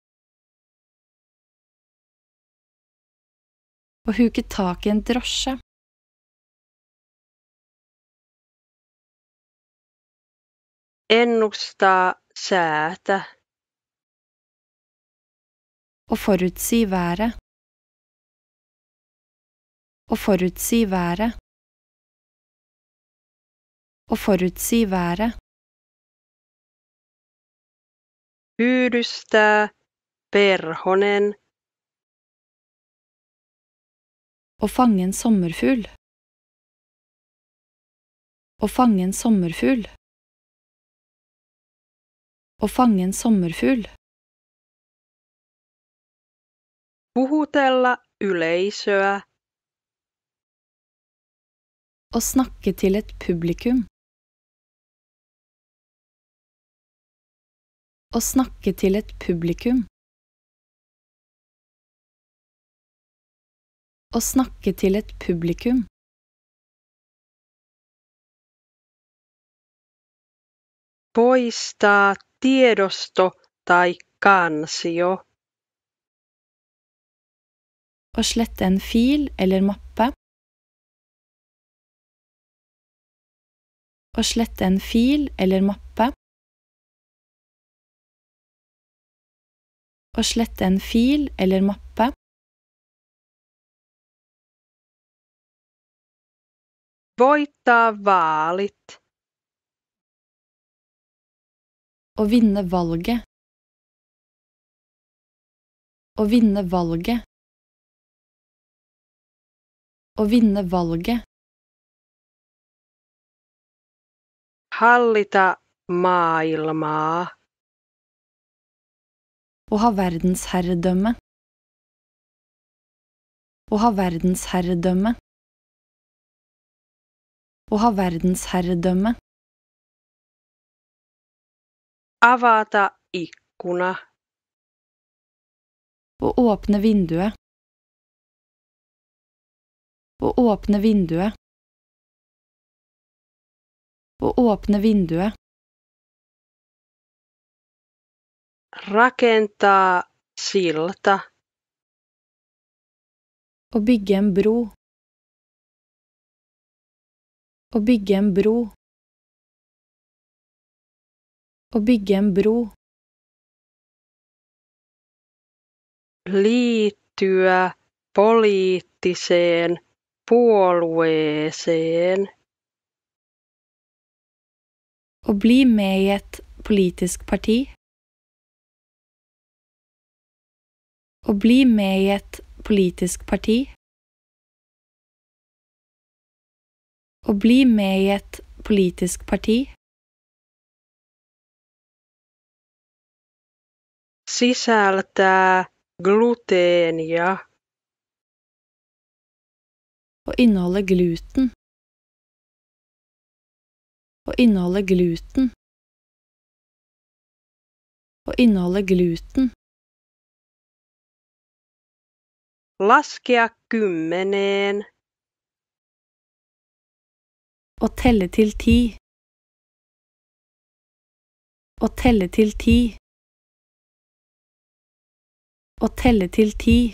Å huke tak i en drosje. Ennustaa säätä. Å forutsi været. Å forutsi været. Å forutsi været. Pyydystää perhonen. Å fange en sommerfugl. Å fange en sommerfugl. Å fange en sommerfugl. Puhutella yleisöä. Å snakke til et publikum. Å snakke til et publikum. Å snakke til et publikum. Poistaa tiedosto tai kansio. Å slette en fil eller mappe. Å slette en fil eller mappe. Å slette en fil eller mappe. Voittaa vaalit. Å vinne valget. Å vinne valget. Å vinne valget. Hallita maailmaa. Å ha verdensherredømme. Å ha verdensherredømme. Å ha verdensherredømme. Avata ikkuna. Å åpne vinduet. Å åpne vinduet. Å åpne vinduet. Rakentaa silta. Å bygge en bro. Å bygge en bro. Å bygge en bro. Liittyä poliittiseen puolueeseen. Å bli med i et politisk parti. Å bli med i et politisk parti. Å bli med i et politisk parti. Sisältää gluteenia. Å inneholde gluten. Å inneholde gluten. Å inneholde gluten. Laskea 10. Å telle til 10. Å telle til 10. Å telle til 10.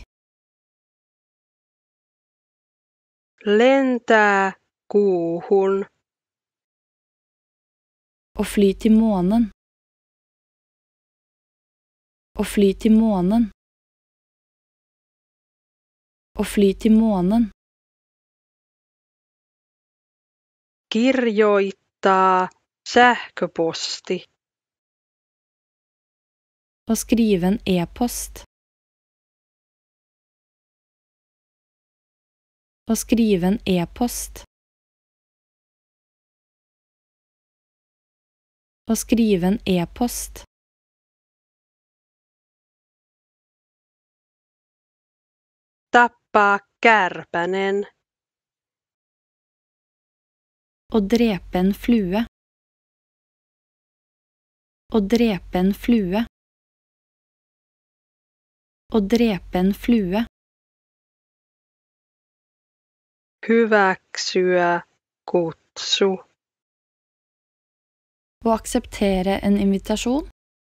Lentää kuuhun. Å fly til månen. Å fly til månen. Å fly til månen. Kirjoittaa sähköposti. Å skrive en e-post. Å skrive en e-post. Å skrive en e-post. Tappaa kärpänen. Å drepe en flue. Å drepe en flue. Å drepe en flue. Hyväksyä kutsu. Å akseptere en invitasjon.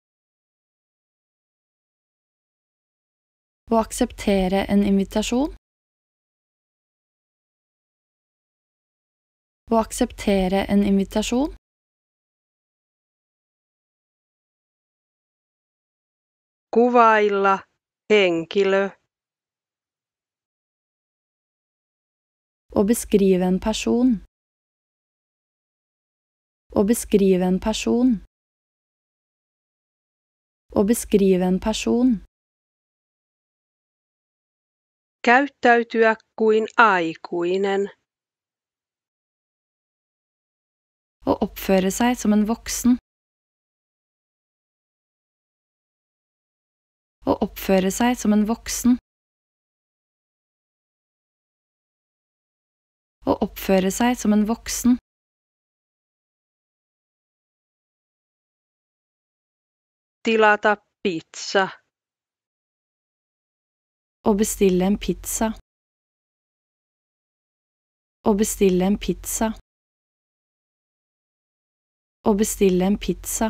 Å akseptere en invitasjon. Å akseptere en invitasjon. Kuvailla henkilö. Å beskrive en person. Å beskrive en person. Å beskrive en person. Käyttäytyä kuin aikuinen. Å oppføre seg som en voksen. Å oppføre seg som en voksen. Å oppføre seg som en voksen. Tilata pizza. Å bestille en pizza. Å bestille en pizza. Å bestille en pizza.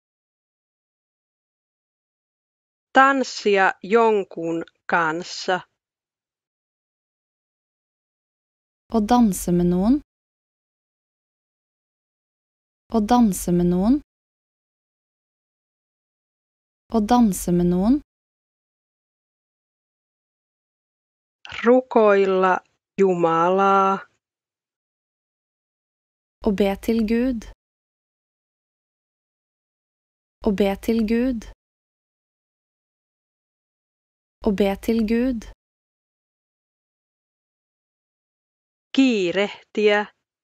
Tanssia jonkun kanssa. Å danse med noen. Å danse med noen. Å danse med noen. Rukoilla Jumalaa. Å be til Gud. Å be til Gud. Å be til Gud. Kiirehtiä.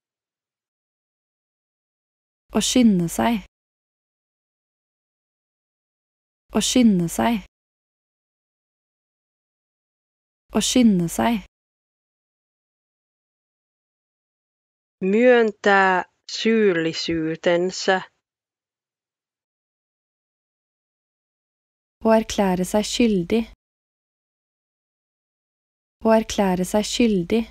Å skynde seg. Å skynde seg. Å skynde seg. Myöntää syyllisyytensä. Å erklære seg skyldig. Å erklære seg skyldig.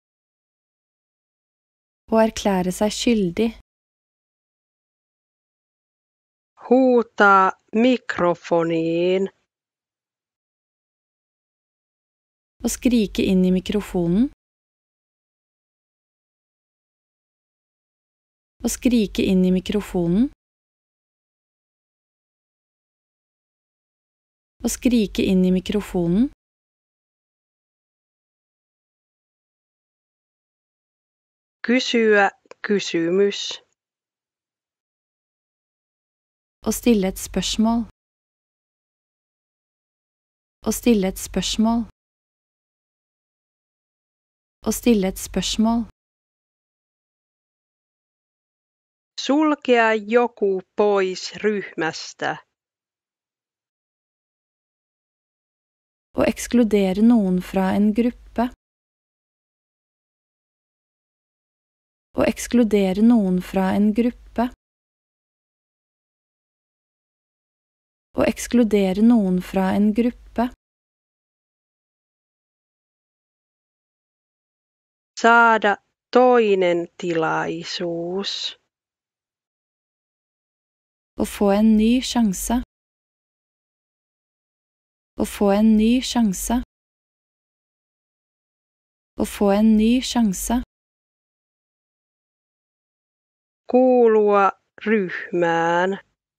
Å erklære seg skyldig. Huutaa mikrofoniin. Å skrike inn i mikrofonen. Å skrike inn i mikrofonen. Å skrike inn i mikrofonen. Kysyä kysymys. Å stille et spørsmål. Å stille et spørsmål. Å stille et spørsmål. Sulkea joku pois ryhmästä. Å ekskludere noen fra en gruppe. Å ekskludere noen fra en gruppe. Å ekskludere noen fra en gruppe. Saada toinen tilaisuus. Å få en ny sjanse. Å få en ny sjanse. Å få en ny sjanse. Kuulua ryhmään.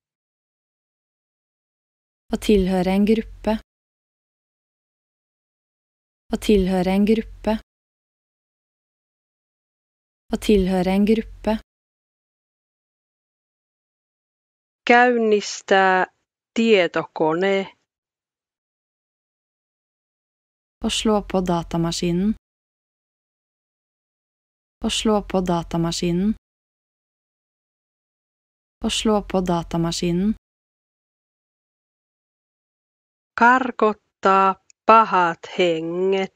Å tilhøre en gruppe. Å tilhøre en gruppe. Å tilhøre en gruppe. Käynnistää tietokone. Å slå på datamaskinen. Å slå på datamaskinen. Å slå på datamaskinen. Karkottaa pahat henget.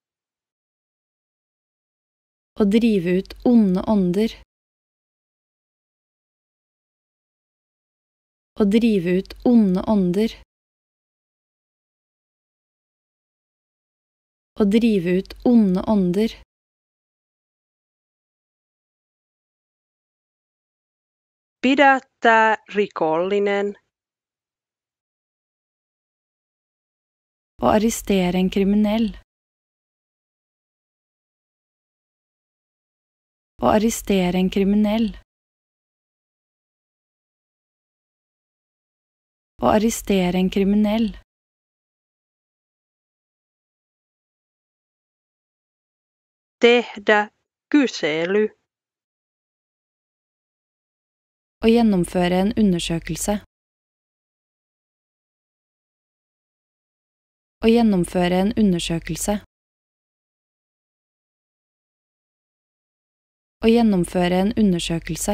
Å drive ut onde ånder. Å drive ut onde ånder. Å drive ut onde ånder. Pidättää rikollinen. Å arrestere en kriminell. Å arrestere en kriminell. Å arrestere en kriminell. Tehdä kysely. Å gjennomføre en undersøkelse. Å gjennomføre en undersøkelse. Å gjennomføre en undersøkelse.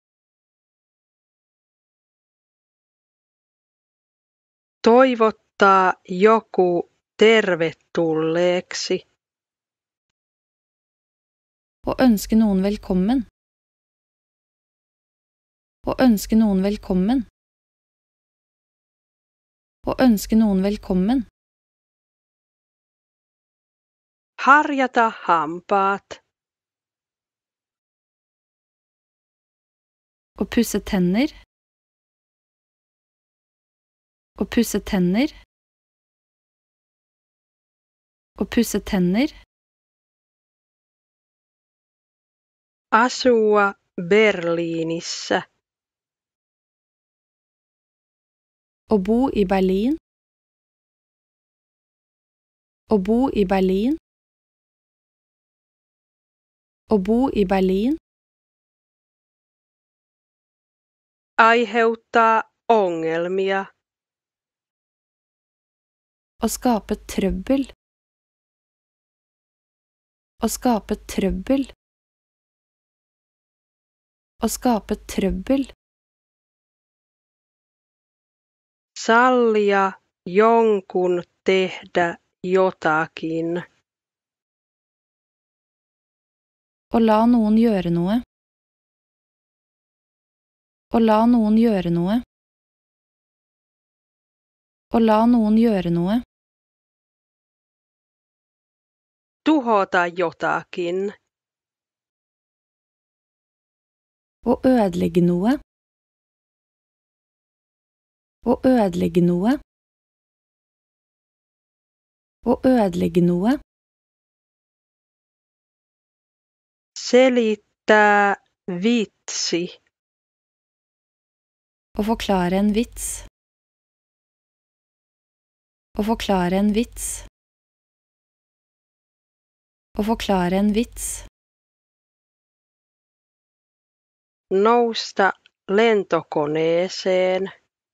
Toivottaa joku tervetulleeksi. Å ønske noen velkommen. Å ønske noen velkommen. Å ønske noen velkommen. Harjata hampaat. Å pusse tenner. Å pusse tenner. Å pusse tenner. Asua Berliinissä. Å bo i Berlin. Å bo i Berlin. Å bo i Berlin. Aiheuttaa ongelmia. Å skape trøbbel. Å skape trøbbel. Å skape trøbbel. Sallia jonkun tehdä jotakin. Å la noen gjøre noe. Å la noen gjøre noe. Å la noen gjøre noe. Tuhota jotakin. Å ødelegge noe. Å ødelegge noe. Å ødelegge noe. Selittää vitsi. Å forklare en vits. Å forklare en vits. Å forklare en vits. Nousta lentokoneeseen.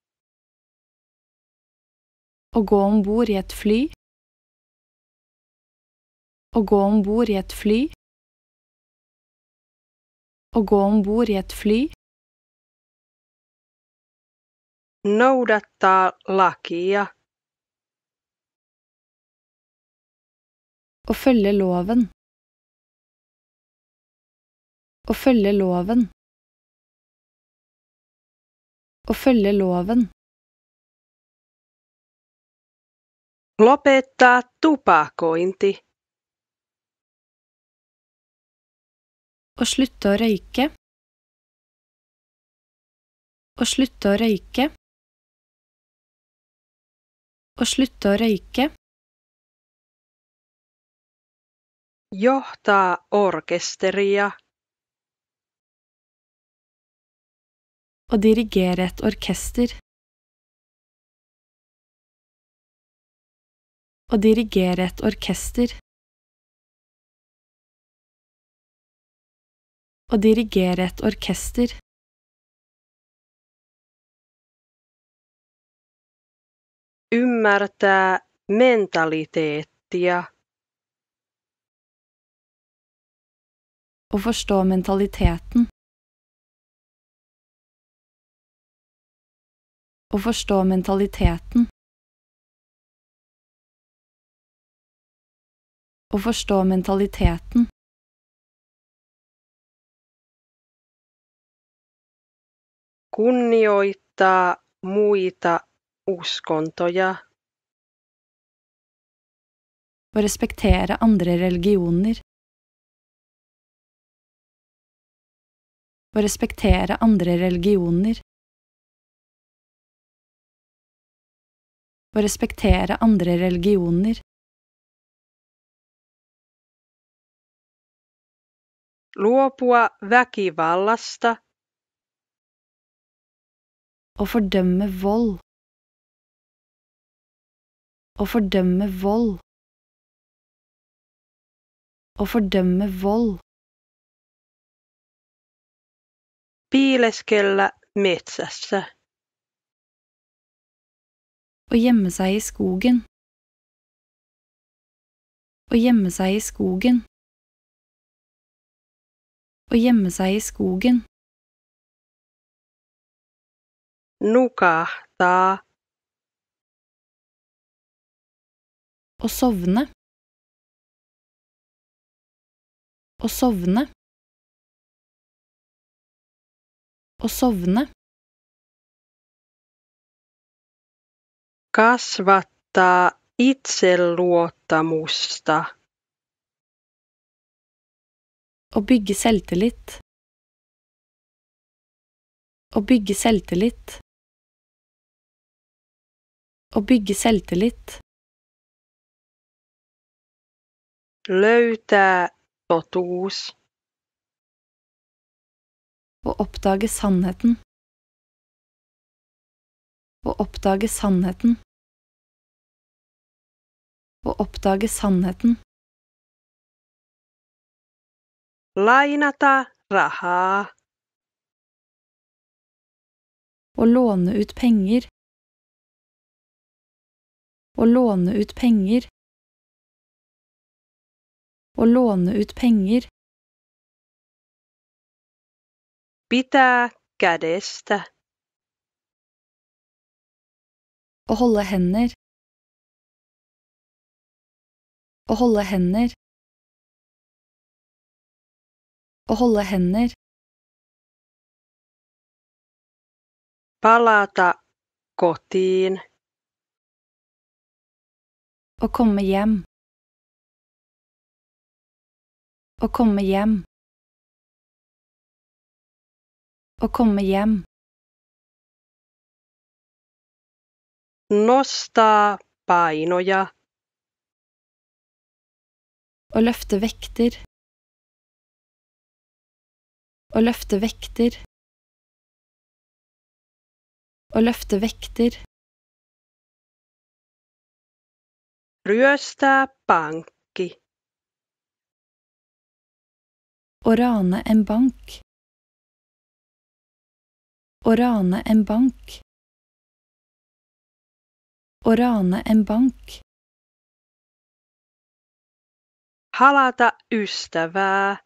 Å gå ombord i et fly. Å gå ombord i et fly. Å gå ombord i et fly. Noudattaa lakia. Å følge loven. Å følge loven. Å følge loven. Lopettaa tupakointi. Å slutte å røyke. Å slutte å røyke. Å slutte å røyke. Johtaa orkesteria. Å dirigere et orkester. Å dirigere et orkester. Å dirigere et orkester. Ymmärtää mentaliteettia. Å forstå mentaliteten. Å forstå mentaliteten. Å forstå mentaliteten. Kunnioittaa muita uskontoja. Å respektere andre religioner. Å respektere andre religioner. Å respektere andre religioner. Luopua väkivallasta. Å fordømme vold. Å fordømme vold. Å fordømme vold. Piileskellä metsässä. Å gjemme seg i skogen. Å gjemme seg i skogen. Å gjemme seg i skogen. Nukahtaa. Å sovne. Å sovne. Å sovne. Kasvattaa itseluottamusta. Å bygge selvtillit. Å bygge selvtillit. Å bygge selvtillit. Löytää totuus. Å oppdage sannheten. Å oppdage sannheten. Å oppdage sannheten. Lainata rahaa. Å låne ut penger. Å låne ut penger. Å låne ut penger. Pitää kädestä. Å holde hender. Å holde hender. Å holde hender. Palata kotiin. Å komme hjem. Å komme hjem. Å komme hjem. Nostaa painoja. Å løfte vekter. Å løfte vekter. Å løfte vekter. Ryöstää pankki. Å rane en bank. Å rane en bank. Å rane en bank. Halata ystävää.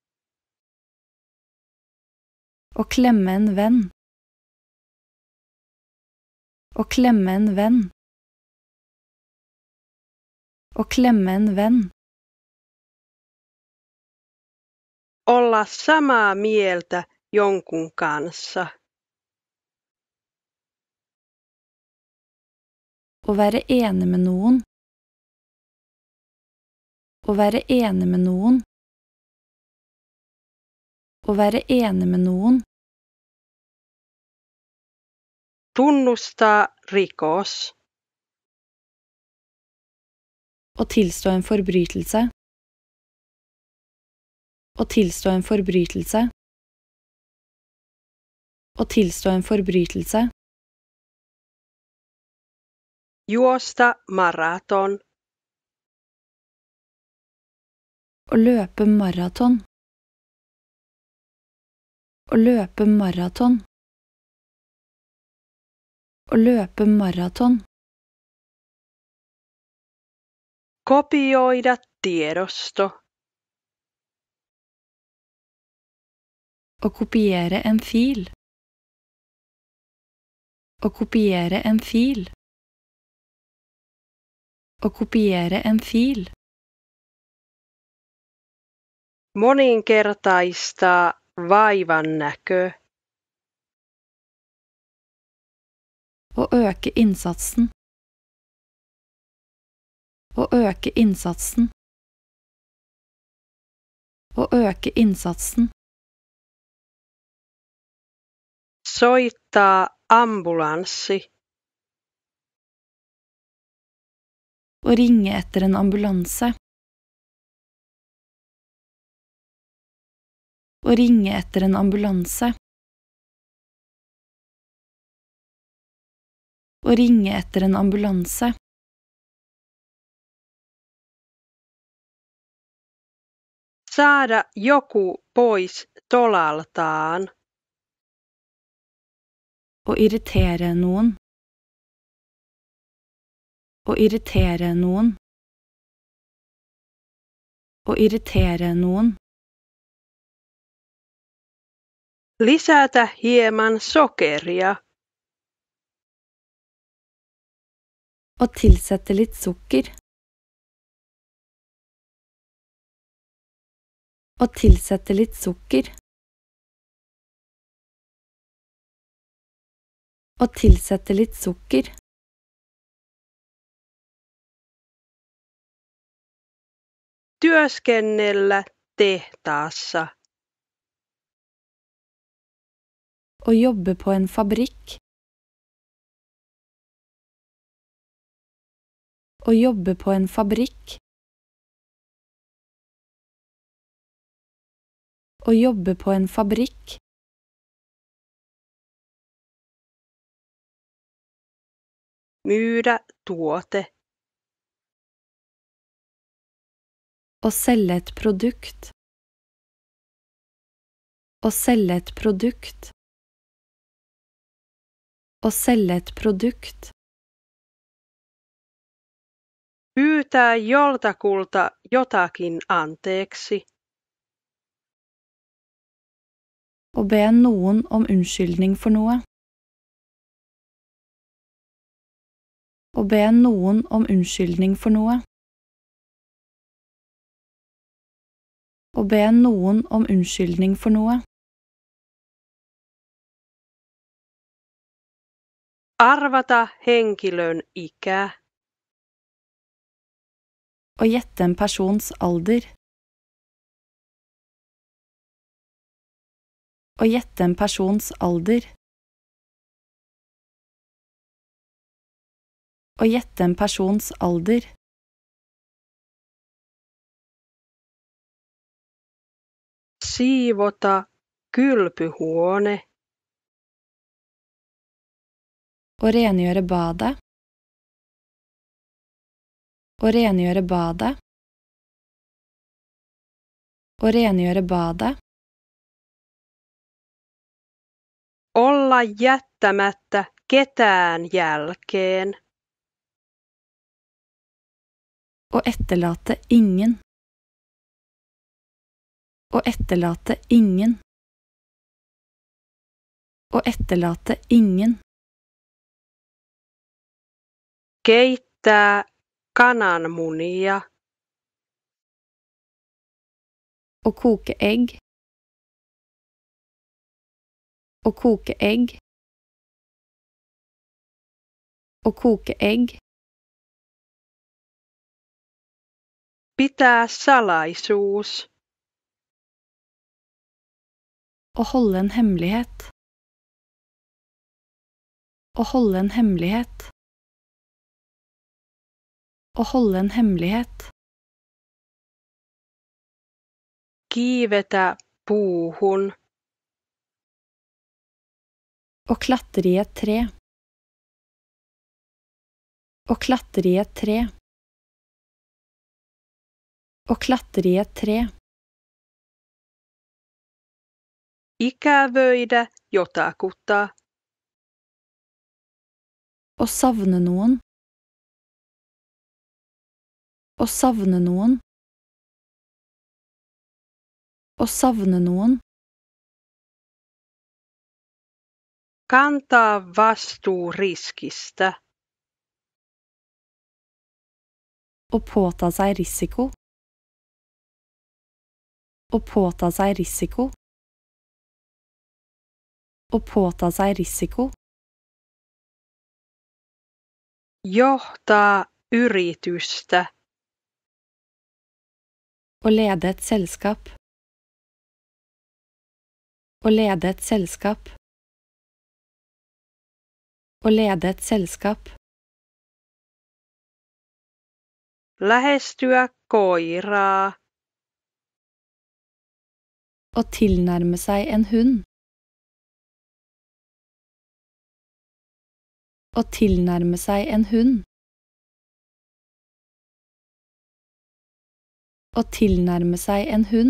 Å klemme en venn. Å klemme en venn. Å klemme en venn. Olla samaa mieltä jonkun kanssa. Å være enig med noen. Å være enig med noen. Å være enig med noen. Tunnustaa rikos. Å tilstå en forbrytelse. Å tilstå en forbrytelse. Å tilstå en forbrytelse. Juosta maraton. Å løpe maraton. Å løpe maraton. Å løpe maraton. Kopioida tiedosto. Å kopiere en fil. Å kopiere en fil. Å kopiere en fil. Moninkertaistaa vaivannäkö. Å øke innsatsen. Å øke innsatsen. Å øke innsatsen. Soittaa ambulanssi. Å ringe etter en ambulanse. Å ringe etter en ambulanse. Å ringe etter en ambulanse. Saada joku pois tolaltaan. Å irritere noen. Å irritere noen. Å irritere noen. Lisätä hieman sokeria. Å tilsette litt sukker. Å tilsette litt sukker. Å tilsette litt sukker. Työskennellä tehtaassa. Å jobbe på en fabrikk. Å jobbe på en fabrikk. Å jobbe på en fabrikk. Myydä tuote. Å selge et produkt. Å selge et produkt. Å selge et produkt. Pyytää joltakulta jotakin anteeksi. Å be noen om unnskyldning for noe. Å be noen om unnskyldning for noe. Å be noen om unnskyldning for noe. Arvata henkilön ikä. Å gjette en persons alder. Å gjette en persons alder. Å gjette en persons alder. Siivota kylpyhuone. Å rengjøre badet. Å rengjøre badet. Å rengjøre badet. Olla jättämättä ketään jälkeen. Å etterlate ingen. Å etterlate ingen. Å etterlate ingen. Keittää kananmunia. Å koke egg. Å koke egg. Å koke egg. Pitää salaisuus. Å holde en hemmelighet. Å holde en hemmelighet. Å holde en hemmelighet. Kiivetä puuhun. Å klatre i et tre. Å klatre i et tre. Å klatre i et tre. Ikävöidä jotakuta. Å savne noen. Å savne noen. Å savne noen. Kantaa vastuu riskistä. Å påta seg risiko. Å påta seg risiko. Å påta seg risiko. Johtaa yritystä. Å lede et selskap. Å lede et selskap. Å lede et selskap. Lähestyä koiraa. Å tilnærme seg en hund. Å tilnærme seg en hund. Å tilnærme seg en hund.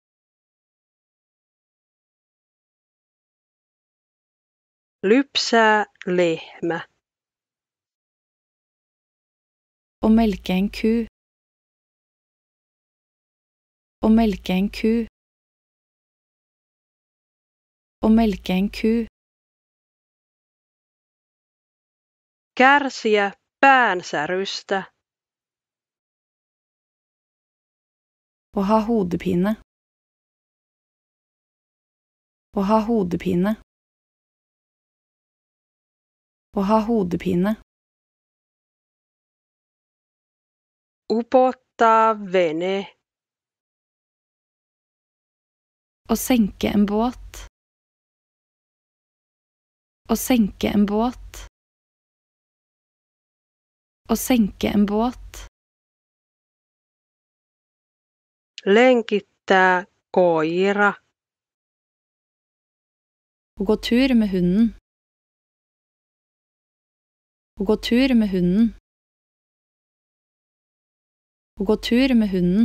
Lypsää lehmä. Å melke en ku. Å melke en ku. Å melke en ku. Kärsiä päänsärystä. Å ha hodepine. Å ha hodepine. Å ha hodepine. Upottaa vene. Å senke en båt. Å senke en båt. Å senke en båt. Lenkittää koira. Å gå tur med hunden. Å gå tur med hunden. Å gå tur med hunden.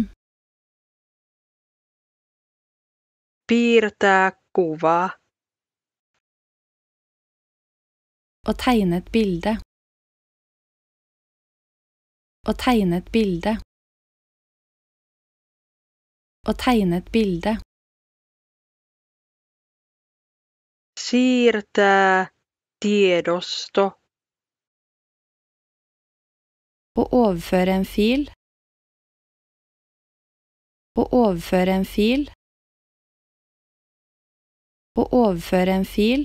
Piirtää kuva. Å tegne et bilde. Å tegne et bilde. Å tegne et bilde. Siirtää tiedosto. Å overføre en fil. Å overføre en fil. Å overføre en fil.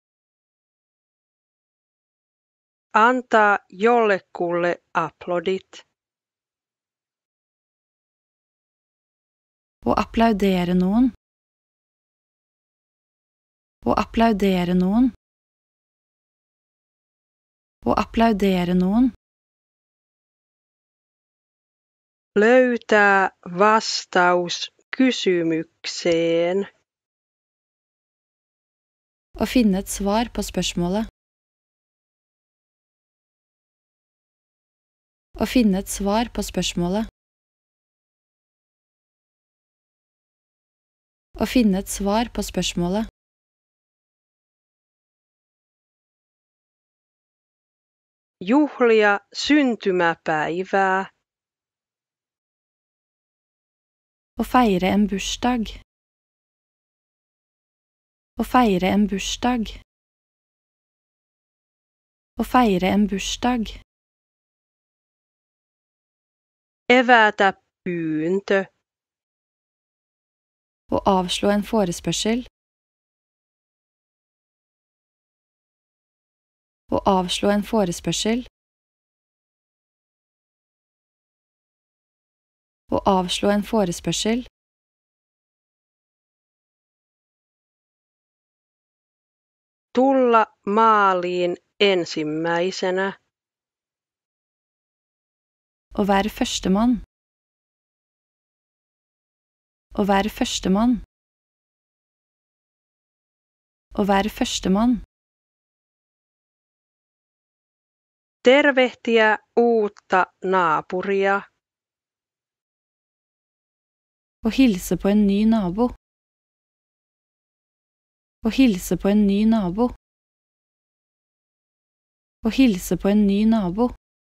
Antaa jollekulle aplodit. Å applaudere noen. Å applaudere noen. Å applaudere noen. Löytää vastaus kysymykseen. Å finne et svar på spørsmålet. Å finne et svar på spørsmålet. Å finne et svar på spørsmålet. Juhlia syntymäpäivää. Å feire en bursdag. Å feire en bursdag. Å feire en bursdag. Evätä pyyntö. Å avslå en forespørsel. Å avslå en forespørsel. Å avslå en forespørsel. Tulla maaliin ensimmäisenä. Å være førstemann. Å være førstemann. Å være førstemann. Tervehtiä uutta naapuria. Å hilse på en ny nabo. Å hilse på en ny nabo. Å hilse på en ny nabo.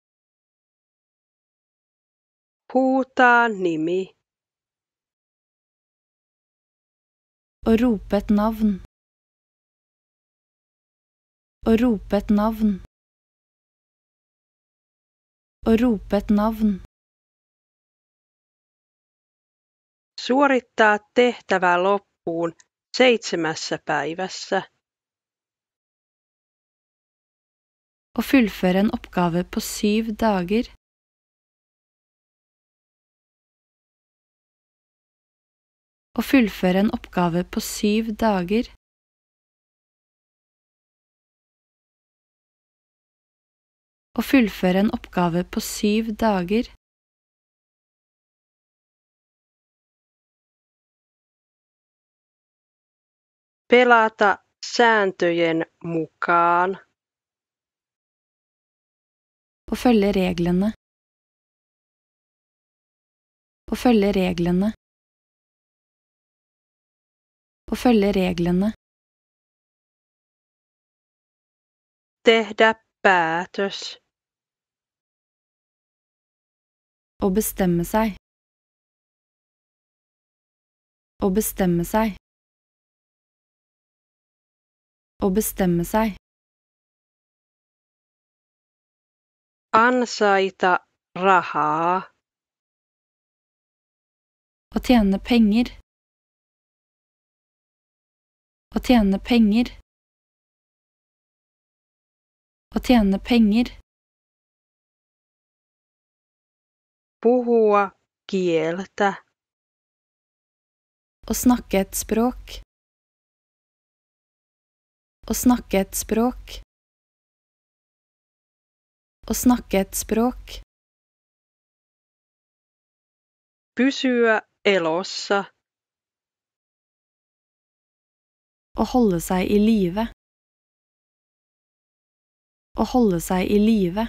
Huutaa nimi. Å rope et navn. Å rope et navn. Å rope et navn. Suorittaa tehtävä loppuun 7 päivässä. Å fullføre en oppgave på 7 dager. Å fullføre en oppgave på 7 dager. Å fullføre en oppgave på 7 dager. Pelata sääntöjen mukaan. Å følge reglene. Å følge reglene. Å følge reglene. Tehdä päätös. Å bestemme seg. Å bestemme seg. Å bestemme seg. Ansaita rahaa. Å tjene penger. Å tjene penger. Å tjene penger. Puhua kieltä. Å snakke et språk. Å snakke et språk. Å snakke et språk. Pysyä elossa. Å holde seg i live. Å holde seg i live.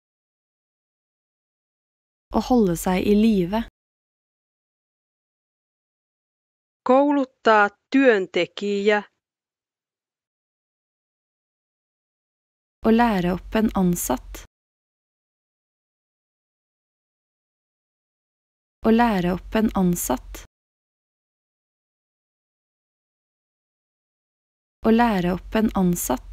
Å holde seg i live. Kouluttaa työntekijä. Å lære opp en ansatt. Å lære opp en ansatt. Å lære opp en ansatt.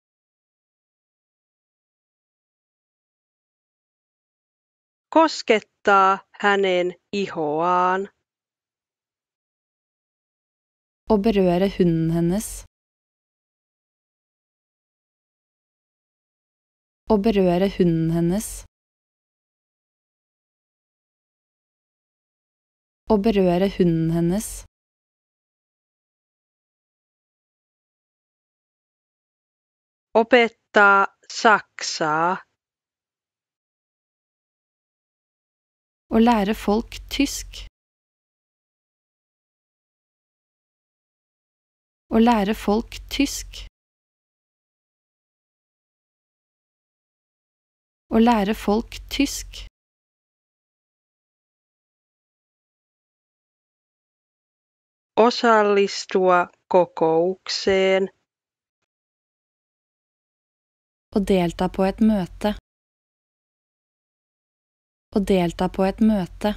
Koskettaa hänen ihoaan. Å berøre hunden hennes. Å berøre hunden hennes. Å berøre hunden hennes. Opettaa saksaa. Å lære folk tysk. Å lære folk tysk. Å lære folk tysk. Osallistua kokoukseen. Å delta på et møte. Å delta på et møte.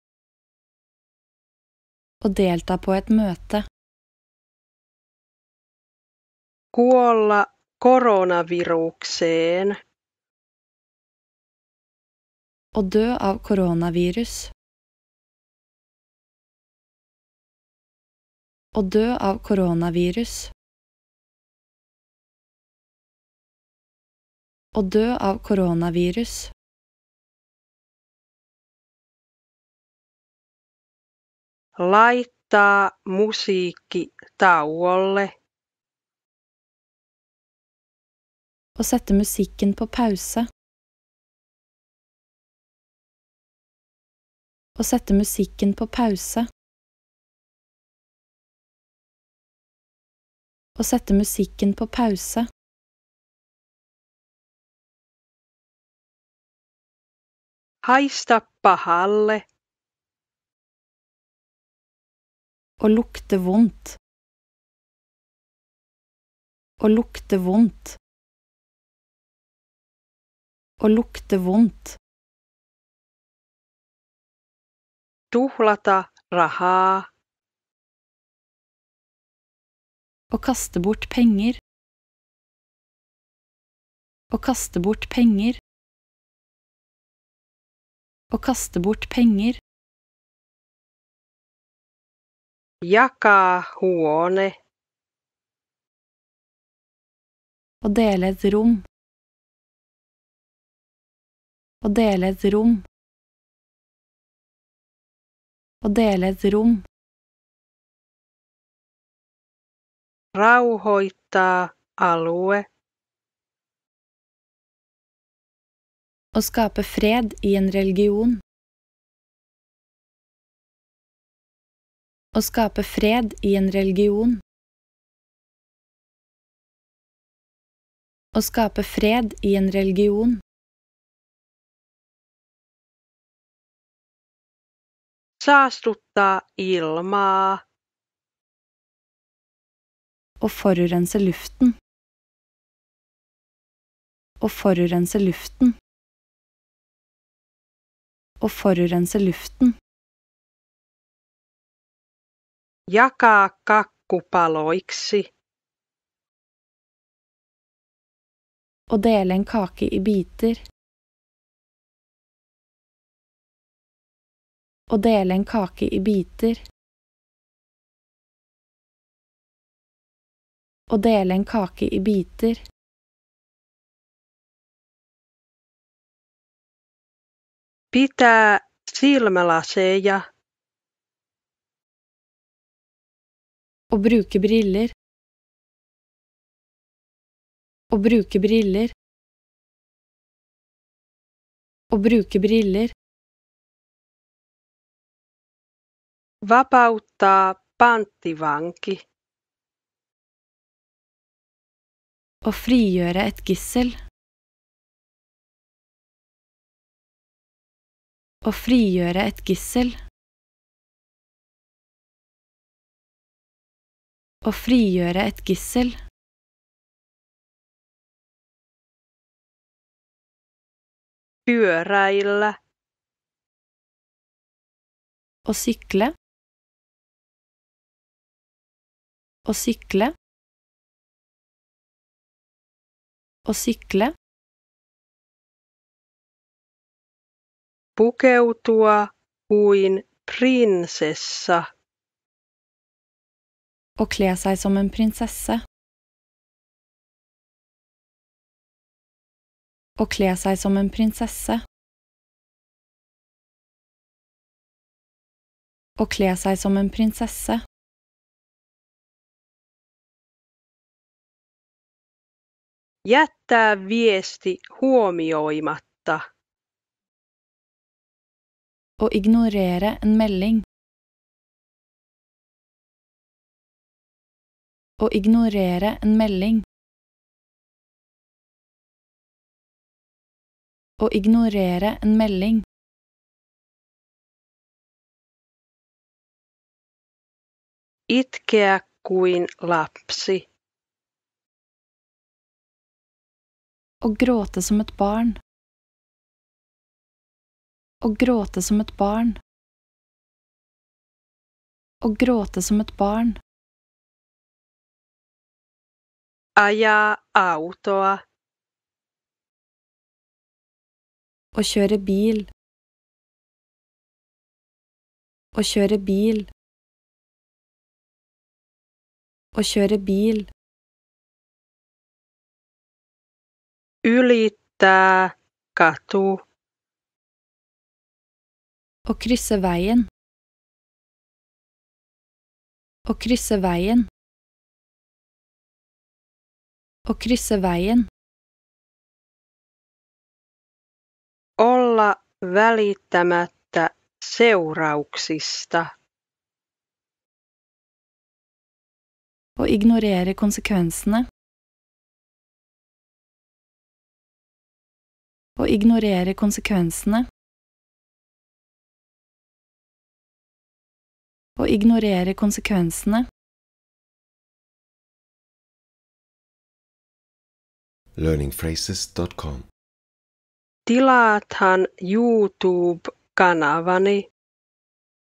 Å delta på et møte. Kuolla koronavirukseen. Å dø av koronavirus. Å dø av koronavirus. Å dø av koronavirus. Laittaa musiikki tauolle. Å sette musikken på pause. Å sette musikken på pause. Å sette musikken på pause. Haista pahalle. Å lukte vondt. Å lukte vondt. Å lukte vondt. Tuhlata rahaa. Å kaste bort penger. Å kaste bort penger. Å kaste bort penger. Jakaa huone. Å dele et rom. Å dele et rom. Å dele et rom. Rauhoittaa alue. Å skape fred i en religion. Å skape fred i en religion. Å skape fred i en religion. Saastuttaa ilmaa. Å forurense luften. Å forurense luften. Å forurense luften. Jakaa kakku paloiksi. Å dele en kake i biter. Å dele en kake i biter. Å dele en kake i biter. Pitää silmälaseja. Å bruke briller. Å bruke briller. Å bruke briller. Vapauttaa panttivanki. Å frigjøre et gissel. Å frigjøre et gissel. Å frigjøre et gissel. Pyöräillä. Å sykle. Å sykle. Å sykle. Pukeutua kuin prinsessa. Å kle seg som en prinsesse. Å kle seg som en prinsesse. Å kle seg som en prinsesse. Jättää viesti huomioimatta. Å ignorere en melding. Å ignorere en melding. Å ignorere en melding. Itkeä kuin lapsi. Å gråte som et barn. Å gråte som et barn. Å gråte som et barn. Ajaa autoa. Å kjøre bil. Å kjøre bil. Å kjøre bil. Ylittää katu. Å krysse veien. Å krysse veien. Å krysse veien. Olla välittämättä seurauksista. Å ignorere konsekvensene. Å ignorere konsekvensene. Å ignorere konsekvensene. learningphrases.com Tilaathan YouTube-kanavani